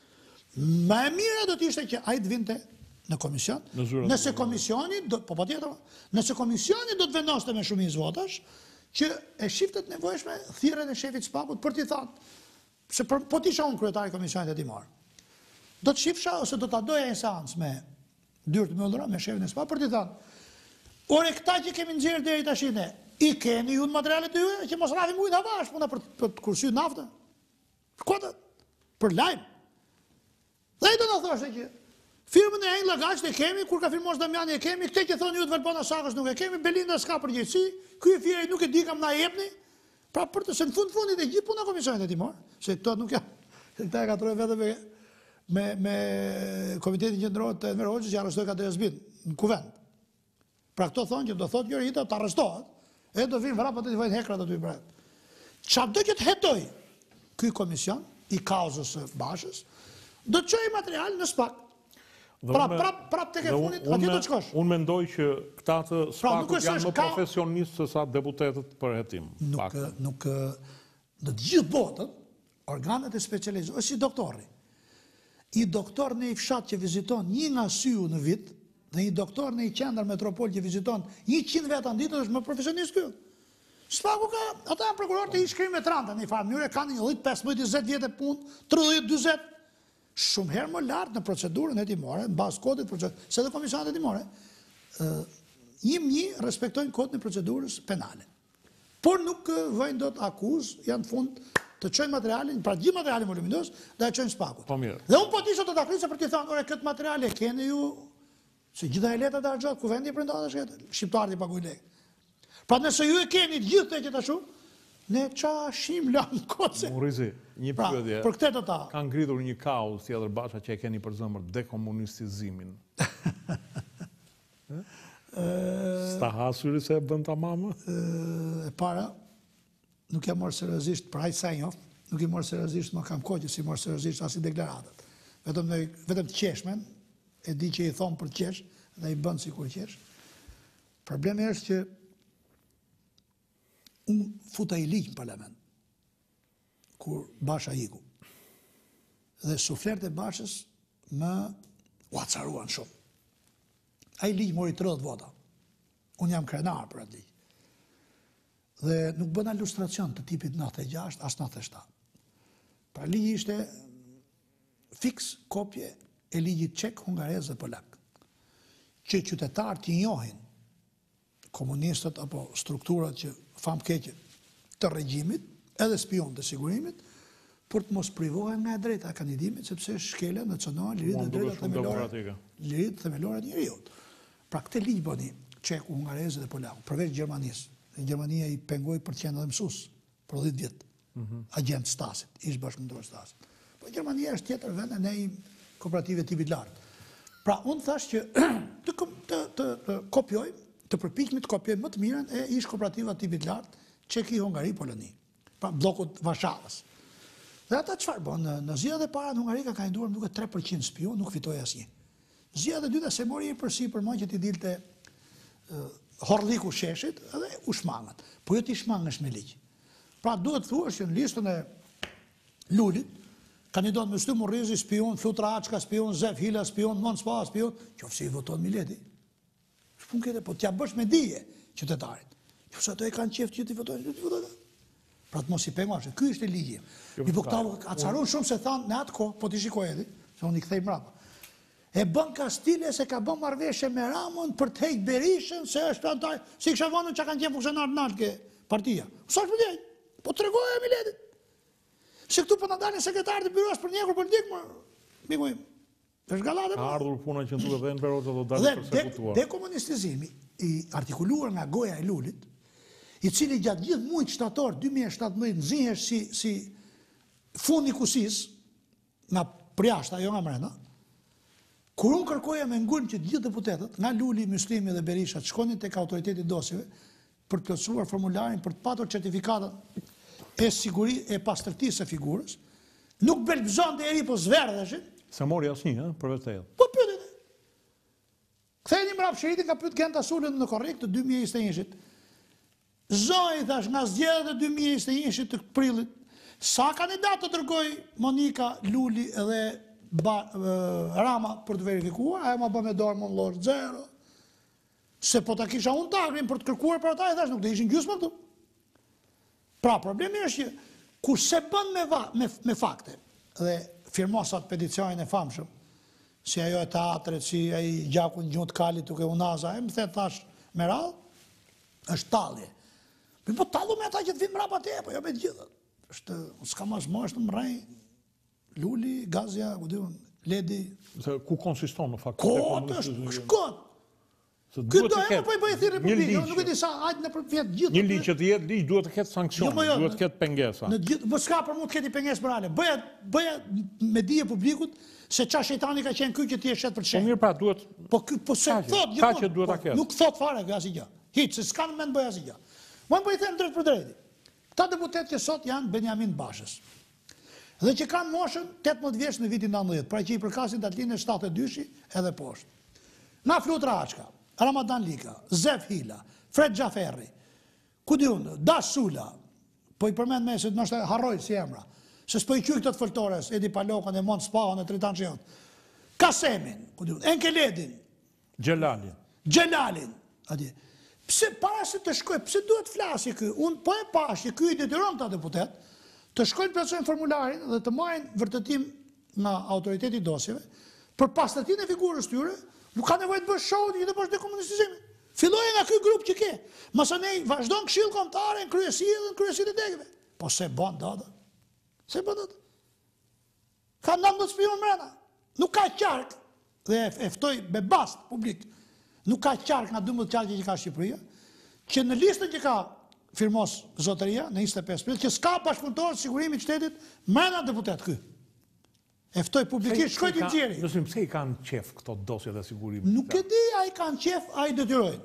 Më e mira do të ishte që ai të vinte në komision, nëse komisioni do nëse komisioni do të vendoste me shumicë votash që e shiftet nevojshme thirrjen e shefit të Spakut për t'i thënë, se po t'isha unë kryetari i komisionit hetimor. Do të shifsha ose do ta doja një seancë me Dyrt Myllra, me shefin e Spakut për t'i thënë, ore këta që kemi nxjerrë deri tash ne, I keni ju në materialet e juve, që mos rafi mujnë havash, puna për të kursy nafta. Për kodët, për lajmë. Dhe i do në thoshte që firmën e Enjë Lagaqit e kemi, kur ka firmosh Damjani e kemi, këte që thonë ju të Valbona Shakës nuk e kemi, Belinda s'ka përgjegjësi, ky e fjeri nuk e di kam na jepni, pra për të se në fundit e gjithë puna komisionit e timor, se këto nuk janë, këta e ka trojë vetëm me Komitetin Qendror të Enver Hoxhës që arrestoi Kaderasbin në kuvend. Pra këto thonë që do thotë Jorita të arrestohet, e do vinë vrapat të të vajnë hekrat aty bret. Çdo që të hetoj ky komision i kauzës së Bashës, do të çojë material në SPAK. Prap tek e fundit, atje do të shkosh. Unë mendoj që këta të SPAK-ut janë më profesionistë se sa deputetët për hetim. Nuk në të gjithë botën, organet e specializuar, është si doktori. I doktor në i fshat që viziton 1 nga syu në vit, dhe i doktor në i qendër metropol që viziton 100 veta në ditë, është më profesionist kjo. SPAK-u ka, ata janë prokurorë të i shkrim me tranta, në i farë mënyre, kanë një 15-20 vjetë e punë, 30-40, shumë herë më lartë në procedurën hetimore, në bazë kodit procedurë, se dhe komisionat hetimore, një respektojnë kodin e procedurës penale. Por nuk vëjnë do të akuzë, janë fund të qojnë materialin, pra gjithë materialin voluminos, dhe e qojnë SPAK-ut. Dhe unë po tisho të takrisë për t'i thonë, ore, këtë material e keni ju, se gjitha e letat e argjatë, ku vendi i prëndatë shketë, shqiptarët i paguj lekë. Pra nëse ju e keni gjithë të që të shumë, ne qa shim lamë kose. Murizi, një pyetje. Për këtë të ta. Ka ngritur një kauz tjetër Basha që e keni për zëmër dekomunistizimin. Sta hasyri se e bën ta mamë? E para, nuk jam marrë seriozisht për hajtë sa njoft, nuk i marrë seriozisht më kam kohë që si marrë seriozisht as i deklaratët. Vetëm të qeshmen, e di që i thonë për qesh, dhe i bënë si kur qesh. Problemi është që unë futa i ligjë në parlament, kur Basha iku. Dhe suflert e Bashës më uacaruan shumë. A i ligjë mori 30 vota. Unë jam krenar për atë ligjë. Dhe nuk bëna ilustracion të tipit 96, as 97. Pra ligjë ishte fix kopje e ligjit qek, hungarez dhe polak. Që qytetarë t'i njohin komunistët apo strukturat që famë keqe të regjimit, edhe spion të sigurimit, për të mos privohen nga e drejta kandidimit, sepse shkele nacional, lirit dhe drejta themelore të njeriut. Pra këtë ligjë bëni qek, hungarez dhe polak, përveç Gjermanisë. Gjermania i pengoj për të qenë edhe mësus, për 10 vjetë, agent Stasit, ish bashkëndor Stasit. Po Gjermania është tjetër vend e ne i kooperative tipit lartë. Pra, unë thash që të kopjoj, të përpikmi të kopjoj më të mirën e ish kooperativa tipit lartë, Qeki, Hungari, Poloni. Pra, blokut Varshavës. Dhe ata qëfar bo, në zgjedhjet e para në Hungari ka kandiduar duke 3% spion, nuk fitoj asnjë. Zgjedhjet e dyta se mori përsi për më që ti dilte horliku sheshit edhe u shmangët. Po jo ti shmangësh me ligj. Pra, duhet thuash që në listën e Lulit, kandidon me Shtu Murrizi, spion, Flutra Açka, spion, Zef Hila, spion, Mon Spa, spion, qofse i voton Mileti. Shpun kete, po t'ja bësh me dije qytetarit. Qofse ato e kanë qef që ti votojnë, ti votojnë. Pra të mos i pengosh, ky është e ligji. Mi po këta acaron shumë se thanë në atë kohë, po t'i shikoj edhe, se unë i kthej mrapa. E bën Kastile se ka bën marrëveshje me Ramon për të heq Berishën, se është antaj, si kisha vënë që kanë qenë funksionar në ke partia. Sa është përdjej? Po të regoja e Miletit. Se këtu për në dalin sekretarët e byros për njekur politik, më miku im. Është galate. Ka ardhur puna që në duke dhe në Beroqa do dalin përsekutuar. Dhe dekomunistizimi i artikuluar nga goja e Lulit, i cili gjatë gjithë mujt shtator 2017 nxihesh si fund i kusis, nga përjashta, jo nga mrena, kur unë kërkoja me ngurëm që gjithë deputetët, nga Luli, Myslimi dhe Berisha, të shkonin tek autoriteti dosjeve për të plotësuar formularin, për të patur certifikatat e pastërtisë së figurës, nuk belbëzon të eri, po zverdheshin. Se mori asnjë, për vërtetë. Po pyetet. Ktheheni mbrapa Shiritin ka pyet Genta Sulën në korrekt të 2021-shit. Zoj, thash, nga zgjedhjet e 2021-shit të prillit, sa kandidat të dërgoj Monika, Luli edhe Rama për të verifikuar, ajo ma bë me dorë më në lorë, 0. Se po ta kisha unë takrin për të kërkuar për ata, e thash, nuk të ishin gjysmë këtu. Pra, problemi është që, kur se bën me fakte, dhe firmosat peticionin e famshëm, si ajo e teatret, si ai gjakun gjutë kalit tuk e unaza, e më the thash me radhë, është talje. Po tallu me ata që të vinë mrapa te, po jo me të gjitha. S'ka mas është më rrej, luli, gazja, ledi. Ku konsiston në fakt? Kot është kot. Këtë do e po i bëjë thirë Republikë, nuk e di sa hajtë në përfjet gjithë. Një ligj që të jetë ligj duhet të ketë sankcione, duhet të ketë pengesa. Po s'ka për mu të ketë pengesë morale. Bëja me dije publikut se qa shejtani ka qenë ky që ti e shet për të shenjë. Po mirë pra duhet... Po se thot Ka që duhet ta ketë. Nuk thot fare kjo asgjë. Hiç, se s'kan mend bëj asgjë. Unë po i them drejt për drejtë. Këta deputet që sot janë Benjamin Bashës. Dhe që kanë moshën 18 vjeç në vitin 19, pra që i përkasin datlinë 72 edhe poshtë. Na Flut Raçka, Ramadan Lika, Zef Hila, Fred Xhaferri, ku di unë, Dash Sula, po i përmend me se nështë harroj si emra, se s'po i qyj këtë të fëltores, Edi Palokën, e Mont Spahën, e Tritan Qion, Kasemin, ku di unë, Enkeledin, Gjelalin, atje. Pse para se të shkoj, pse duhet flasi kë? Unë po e pash që ky i detyron këta deputet, të shkojnë plotësojnë formularin dhe të marrin vërtetim nga autoriteti dosjeve, për pastërtinë e figurës tyre, nuk ka nevojë të bësh show dhe të bësh dekomunistizim. Fillojë nga ky grup që ke. Masanej vazhdon këshill kombëtare në kryesi dhe në kryesitë e degëve. Po se bën data. Se bën data. Ka 19 spion mbrana. Nuk ka qark dhe e ftoj me bast publik. Nuk ka qark nga 12 qarke që ka Shqipëria, që në listën që ka firmos zotëria në 25 prill, që s'ka bashkëpunëtor sigurimi i shtetit mbrana deputet ky. E ftoj publikisht, shkoj ti nxjerri. Nësim, pse i kanë qef këto dosje dhe sigurimi? Nuk e di, a i kanë qef, a i detyrojnë.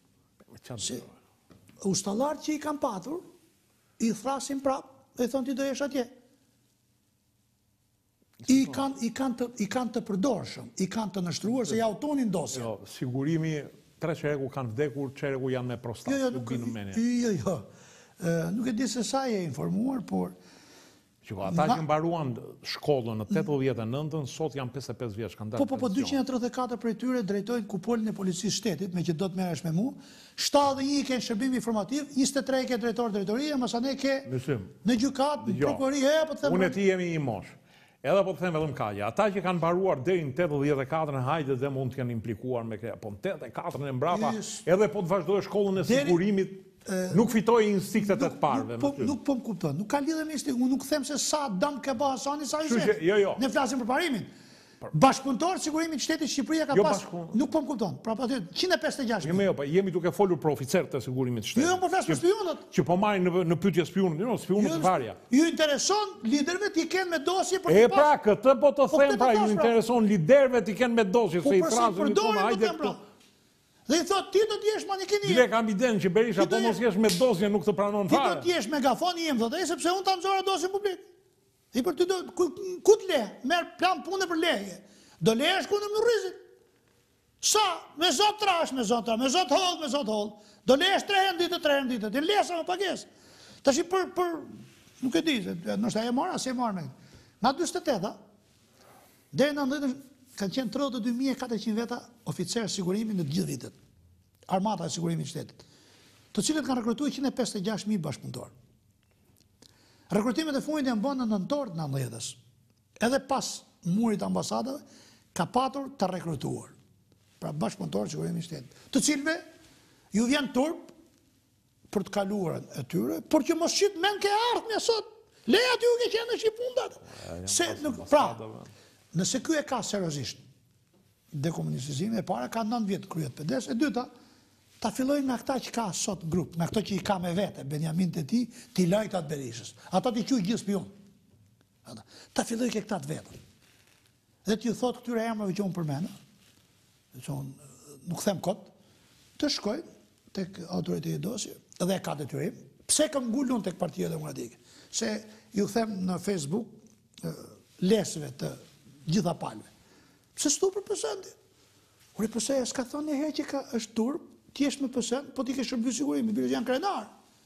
Ustallarët që i kanë patur, i thrasin prap, dhe thonë ti do jesh atje. I kanë të përdorshëm, i kanë të nështruar se ja autonin dosje. Jo, sigurimi, 3 qereku kanë vdekur, qereku janë me prostat. Jo, nuk e di se sa je informuar, por... Ata që mbaruan shkollën në 89-ën, sot janë 55 vjeç, kanë dalë. Po 234 prej tyre drejtojnë kupolën e policisë shtetit, me që do të merresh me mua. 71 i kanë shërbim informativ, 23 ke drejtorie, masane ke në gjykat, në prokurori, po të them. Unë e ti jemi i mosh. Edhe po të them edhe më kaqja. Ata që kanë mbaruar deri në 84-ën, hajde dhe mund të kenë implikuar me këtë. Po në 84-ën e mbrapa, edhe po të vazhdojë shkollën e sigurimit, nuk fitoj instiktet e të parve. Nuk po më kupton, nuk ka lidhe me instiktet, unë nuk them se sa dam ke ba Hasani, sa i shetë. Ne flasim për parimin. Bashkëpunëtor sigurimit shtetit Shqipëria ka pas, nuk po më kupton, pra pa të 156. Jemi duke folur për oficerët të sigurimit shtetit. Jo, po flas për spionët. Që po marrin në pyetje spionët, spionët të varja. Ju intereson liderëve t'i kenë me dosje për të pas. Pra, këtë po të them, pra, ju intereson liderëve t'i kenë me dosje, se i frasin një tonë, hajde këtu. Dhe i thot, ti do t'jesh manikini. Dile kam iden që Berisha po mos jesh me dosje nuk të pranon fare. Ti do t'jesh megafoni jem, thot, sepse unë ta nxora dosje publik. I për ty do, ku t'le, merë plan pune për leje. Do lejesh ku në më rrizit. Sa, me zot trash, me zot hold. Do lejesh 3 herë ditë, ti lesa me pagesë. Tash i për, nuk e di, nështë e mora, se e mora me. Nga 28, deri në 90, kanë qenë 32.400 veta oficerë sigurimi në gjithë vitet. Armata e sigurimit shtetit. Të cilët kanë rekrutuar 156.000 bashkëpunëtorë. Rekrutimet e fundit janë bënë në nëntor të 90-s. Edhe pas murit ambasadave, ka patur të rekrutuar. Pra bashkëpunëtorë sigurimi shtetit. Të cilëve ju vjen turp për të kaluarën e tyre, por që mos shqit men ke ardhme sot. Leja ty u ke qenë në Shqipundat. Pra, nëse ky e ka seriozisht dekomunistizim, e para ka 9 vjetë kryet pëdes, e dyta, ta fillojnë nga këta që ka sot grup, nga këto që i ka me vete, Benjamin të ti, ti lajtë atë Berishës. Ata ti quj gjithë spion. Ta filloj ke këta të vetën. Dhe t'ju thot këtyre emrave që unë përmena, që unë nuk them kot, të shkojnë tek autoriteti dosje, dhe ka detyrim, pse kam ngullun tek Partia Demokratike? Se ju them në Facebook lesëve të gjitha palve. Pse s'tu për pësëndi? Ure pëse e s'ka thonë një herë që është turp, ti esh me pësënd, po ti ke shërby sigurimi, birës janë krenar.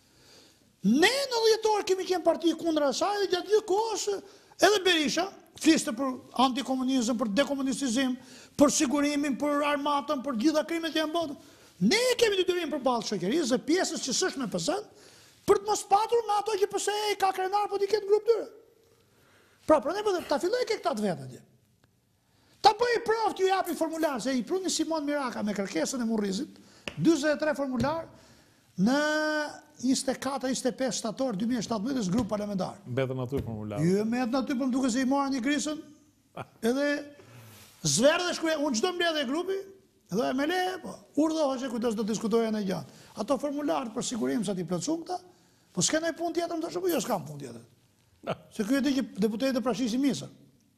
Ne në 10 orë kemi qenë parti kundra asaj dhe gjatë gjithë kohës, edhe Berisha, fliste për antikomunizëm, për dekomunistizim, për sigurimin, për armatën, për gjitha krimet që janë botë. Ne kemi detyrim për balë shoqërisë dhe pjesës që s'është me pësënd, për të mos patur në ato që pëse e ka krenar, po ti ketë grupë dyre. Pra, ne ta filloj ke këta të vetë. Ta bëj provë t'ju japi formular, se i pruni Simon Miraka me kërkesën e Murrizit, 23 formular, Në 24-25 shtator 2017 është grup parlamentar. Mbetën aty formular. Ju e mbetën aty, për më duke se i mora një krisën, edhe zverë dhe shkruja, unë qdo mbledhe e grupi, edhe me le, urdhëha që kujtës do të diskutoja në gjatë. Ato formularët për sigurim sa ti plëcun këta, po s'kenaj pun tjetër, më të shumë, jo s'kam pun tjetër. Se kjo e di që deputetet e prashisi misër.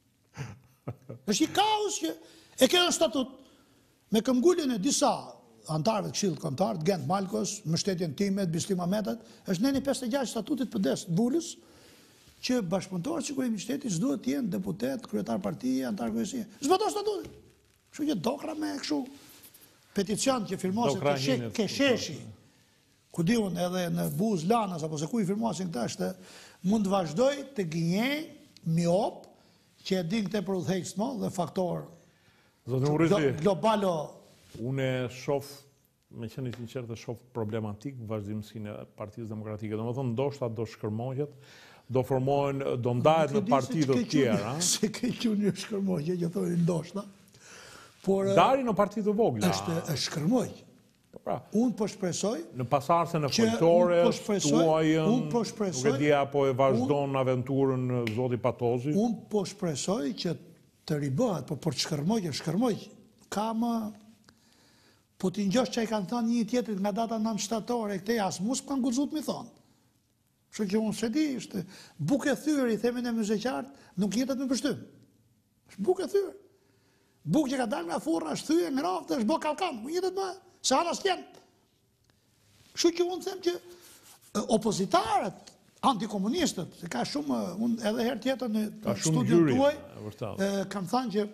është i kaos që e këtë statut, me këmgullin e disa antarëve të këshillit kombëtar, Gent Malkos, mbështetjen time, Bislim Ahmetat, është neni 56 statutit për des bulës, që bashkëpunëtorët sigurimi i shtetit s'duhet të jenë deputet, kryetar partie, antar kryesie. Zbaton statutin. Kështu që dokra me kështu peticion që firmoset ke sheshi, ku diun edhe në Buz Lanas apo se ku i firmosin këta është mund të vazhdoj të gënjej miop që e din këtë për udhëheqës më dhe faktor globalo. Unë shoh, me qenë i sinqert, shoh problematik vazhdimsinë e Partisë Demokratike. Domethënë ndoshta do shkërmohet, do formohen, do ndahet në parti të tjera. Se ke qenë një shkërmohje që thonë ndoshta. Por Dari në parti të vogla. Është shkërmohje. Unë po shpresoj në pasardhësen e foltores tuajën, nuk e di apo e vazhdon aventurën zoti Patozi. Unë po shpresoj që të ribëhet, por të shkërmohje, ka më po t'i ngjosh që i kanë thënë një tjetrit nga data 9 shtatore, këtej as mus kanë guxut mi thonë. Kështu që unë se di, është bukë e thyrë, i themin e mëzëqartë, nuk jetet me pështym. Është bukë e thyrë. Bukë që ka dalë nga furra, është thyë, në raftë, është bë kalkan, nuk jetet me, se anas tjenë. Kështu që unë them që opozitarët, antikomunistët, se ka shumë, unë edhe herë tjetër në studion tuaj, kam thënë që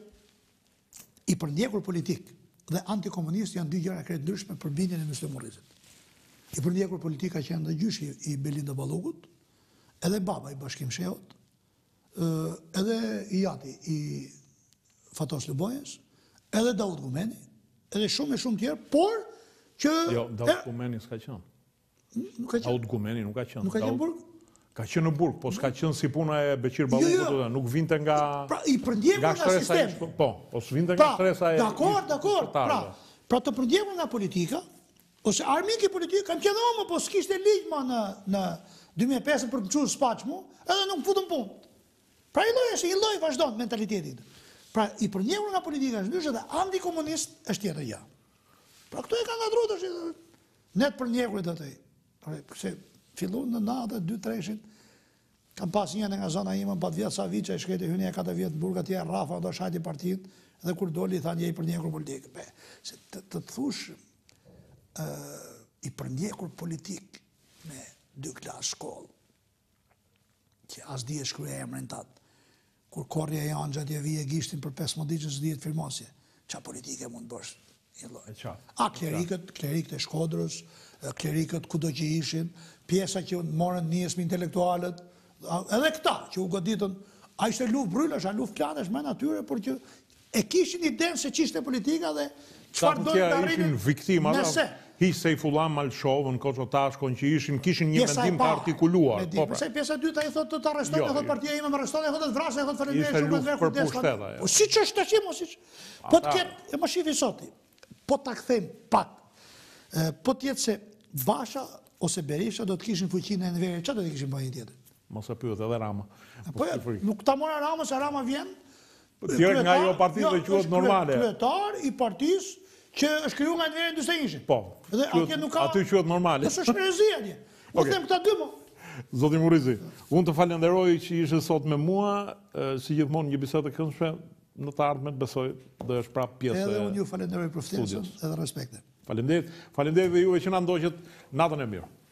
i përndjekur politik dhe antikomunistë janë dy gjëra krejt ndryshme për bindjen e muslimanizmit. I përndjekur politika që janë dhe gjyshi i Belinda Ballogut, edhe baba i Bashkim Shehut, edhe i jati i Fatos Lubojës, edhe Daud Gumeni, edhe shumë tjerë, por që... Jo, Daud Gumeni s'ka qenë. Daud Gumeni nuk ka qenë. Nuk ka qenë Burg? Ka qenë në Burg, po s'ka qenë si puna e Beqir Ballogut, nuk vinte nga... Pra, i përndjekur nga sistemi. Po, s'vinte nga stresa e... Dakor. Pra të përndjekur nga politika, ose armiki politika, kam qenë omë, po s'kishte ligj ma në 2005 për të qurë spaq mu, edhe nuk futën punë. Pra i loj vazhdojnë mentalitetit. Pra i përndjekur nga politika është ndryshë dhe antikomunist është tjetër ja. Pra këtu e ka nga drutë është net përndjekurit dhe të se fillun në natë, 2-3, kam pas njënë nga zona ime, pat vjetë sa vice, e shketi hynje 4 vjetë në Burg, atje Rafa do shati partit, dhe kur doli i thanë je i përndjekur politik. Se të thush i përndjekur politik me 2 klasë shkollë, që as di e shkruja emrin tatë, kur korja janë gjatë vije gishtin për 15 ditë që së dijet firmosje, qa politike mund bësh? A klerikët e Shkodrës, klerikët kudo që ishin, pjesa që morën njësmi intelektualet, edhe këta që u goditën, a ishte luft brylash, a luft klatesh me natyre, por që e kishin i den se qishte politika dhe qëfar dojnë të arrinin viktima, nëse. Hiç Sejfullah Malshovën, Koço Tashkon, që kishin një mendim të artikuluar. Përse pjesa dyta i thotë të arrestojnë, e thotë partia ime më arrestojnë, e thotë të vrasë, e thotë faleminderit shumë për luftë për pushteta. Po si që është të qimë, si që... Po të ketë, e më shifi soti, po të kthejmë pak, po të jetë se Basha ose Berisha do të kishin fuqinë e Enverit, që do të kishin bëjnë tjetër? Mos e pyet edhe Rama. Po nuk ta mora Rama, se Rama vjen... Tjerë nga jo partiz dhe quhet normale. Kryetar i partiz që është kriju nga Enveri 21. Po, aty quhet normale. Nësë është shkrezia një. Po them këta dy mo. Zoti Murizi, unë të falenderoj që ishe sot me mua, si gjithmonë një bisedë të këndshme, në të ardhmen besoj dhe është prapë pjesë e edhe unë ju falenderoj për ftesën edhe respekte. Faleminderit dhe juve që na ndoqët natën e mirë.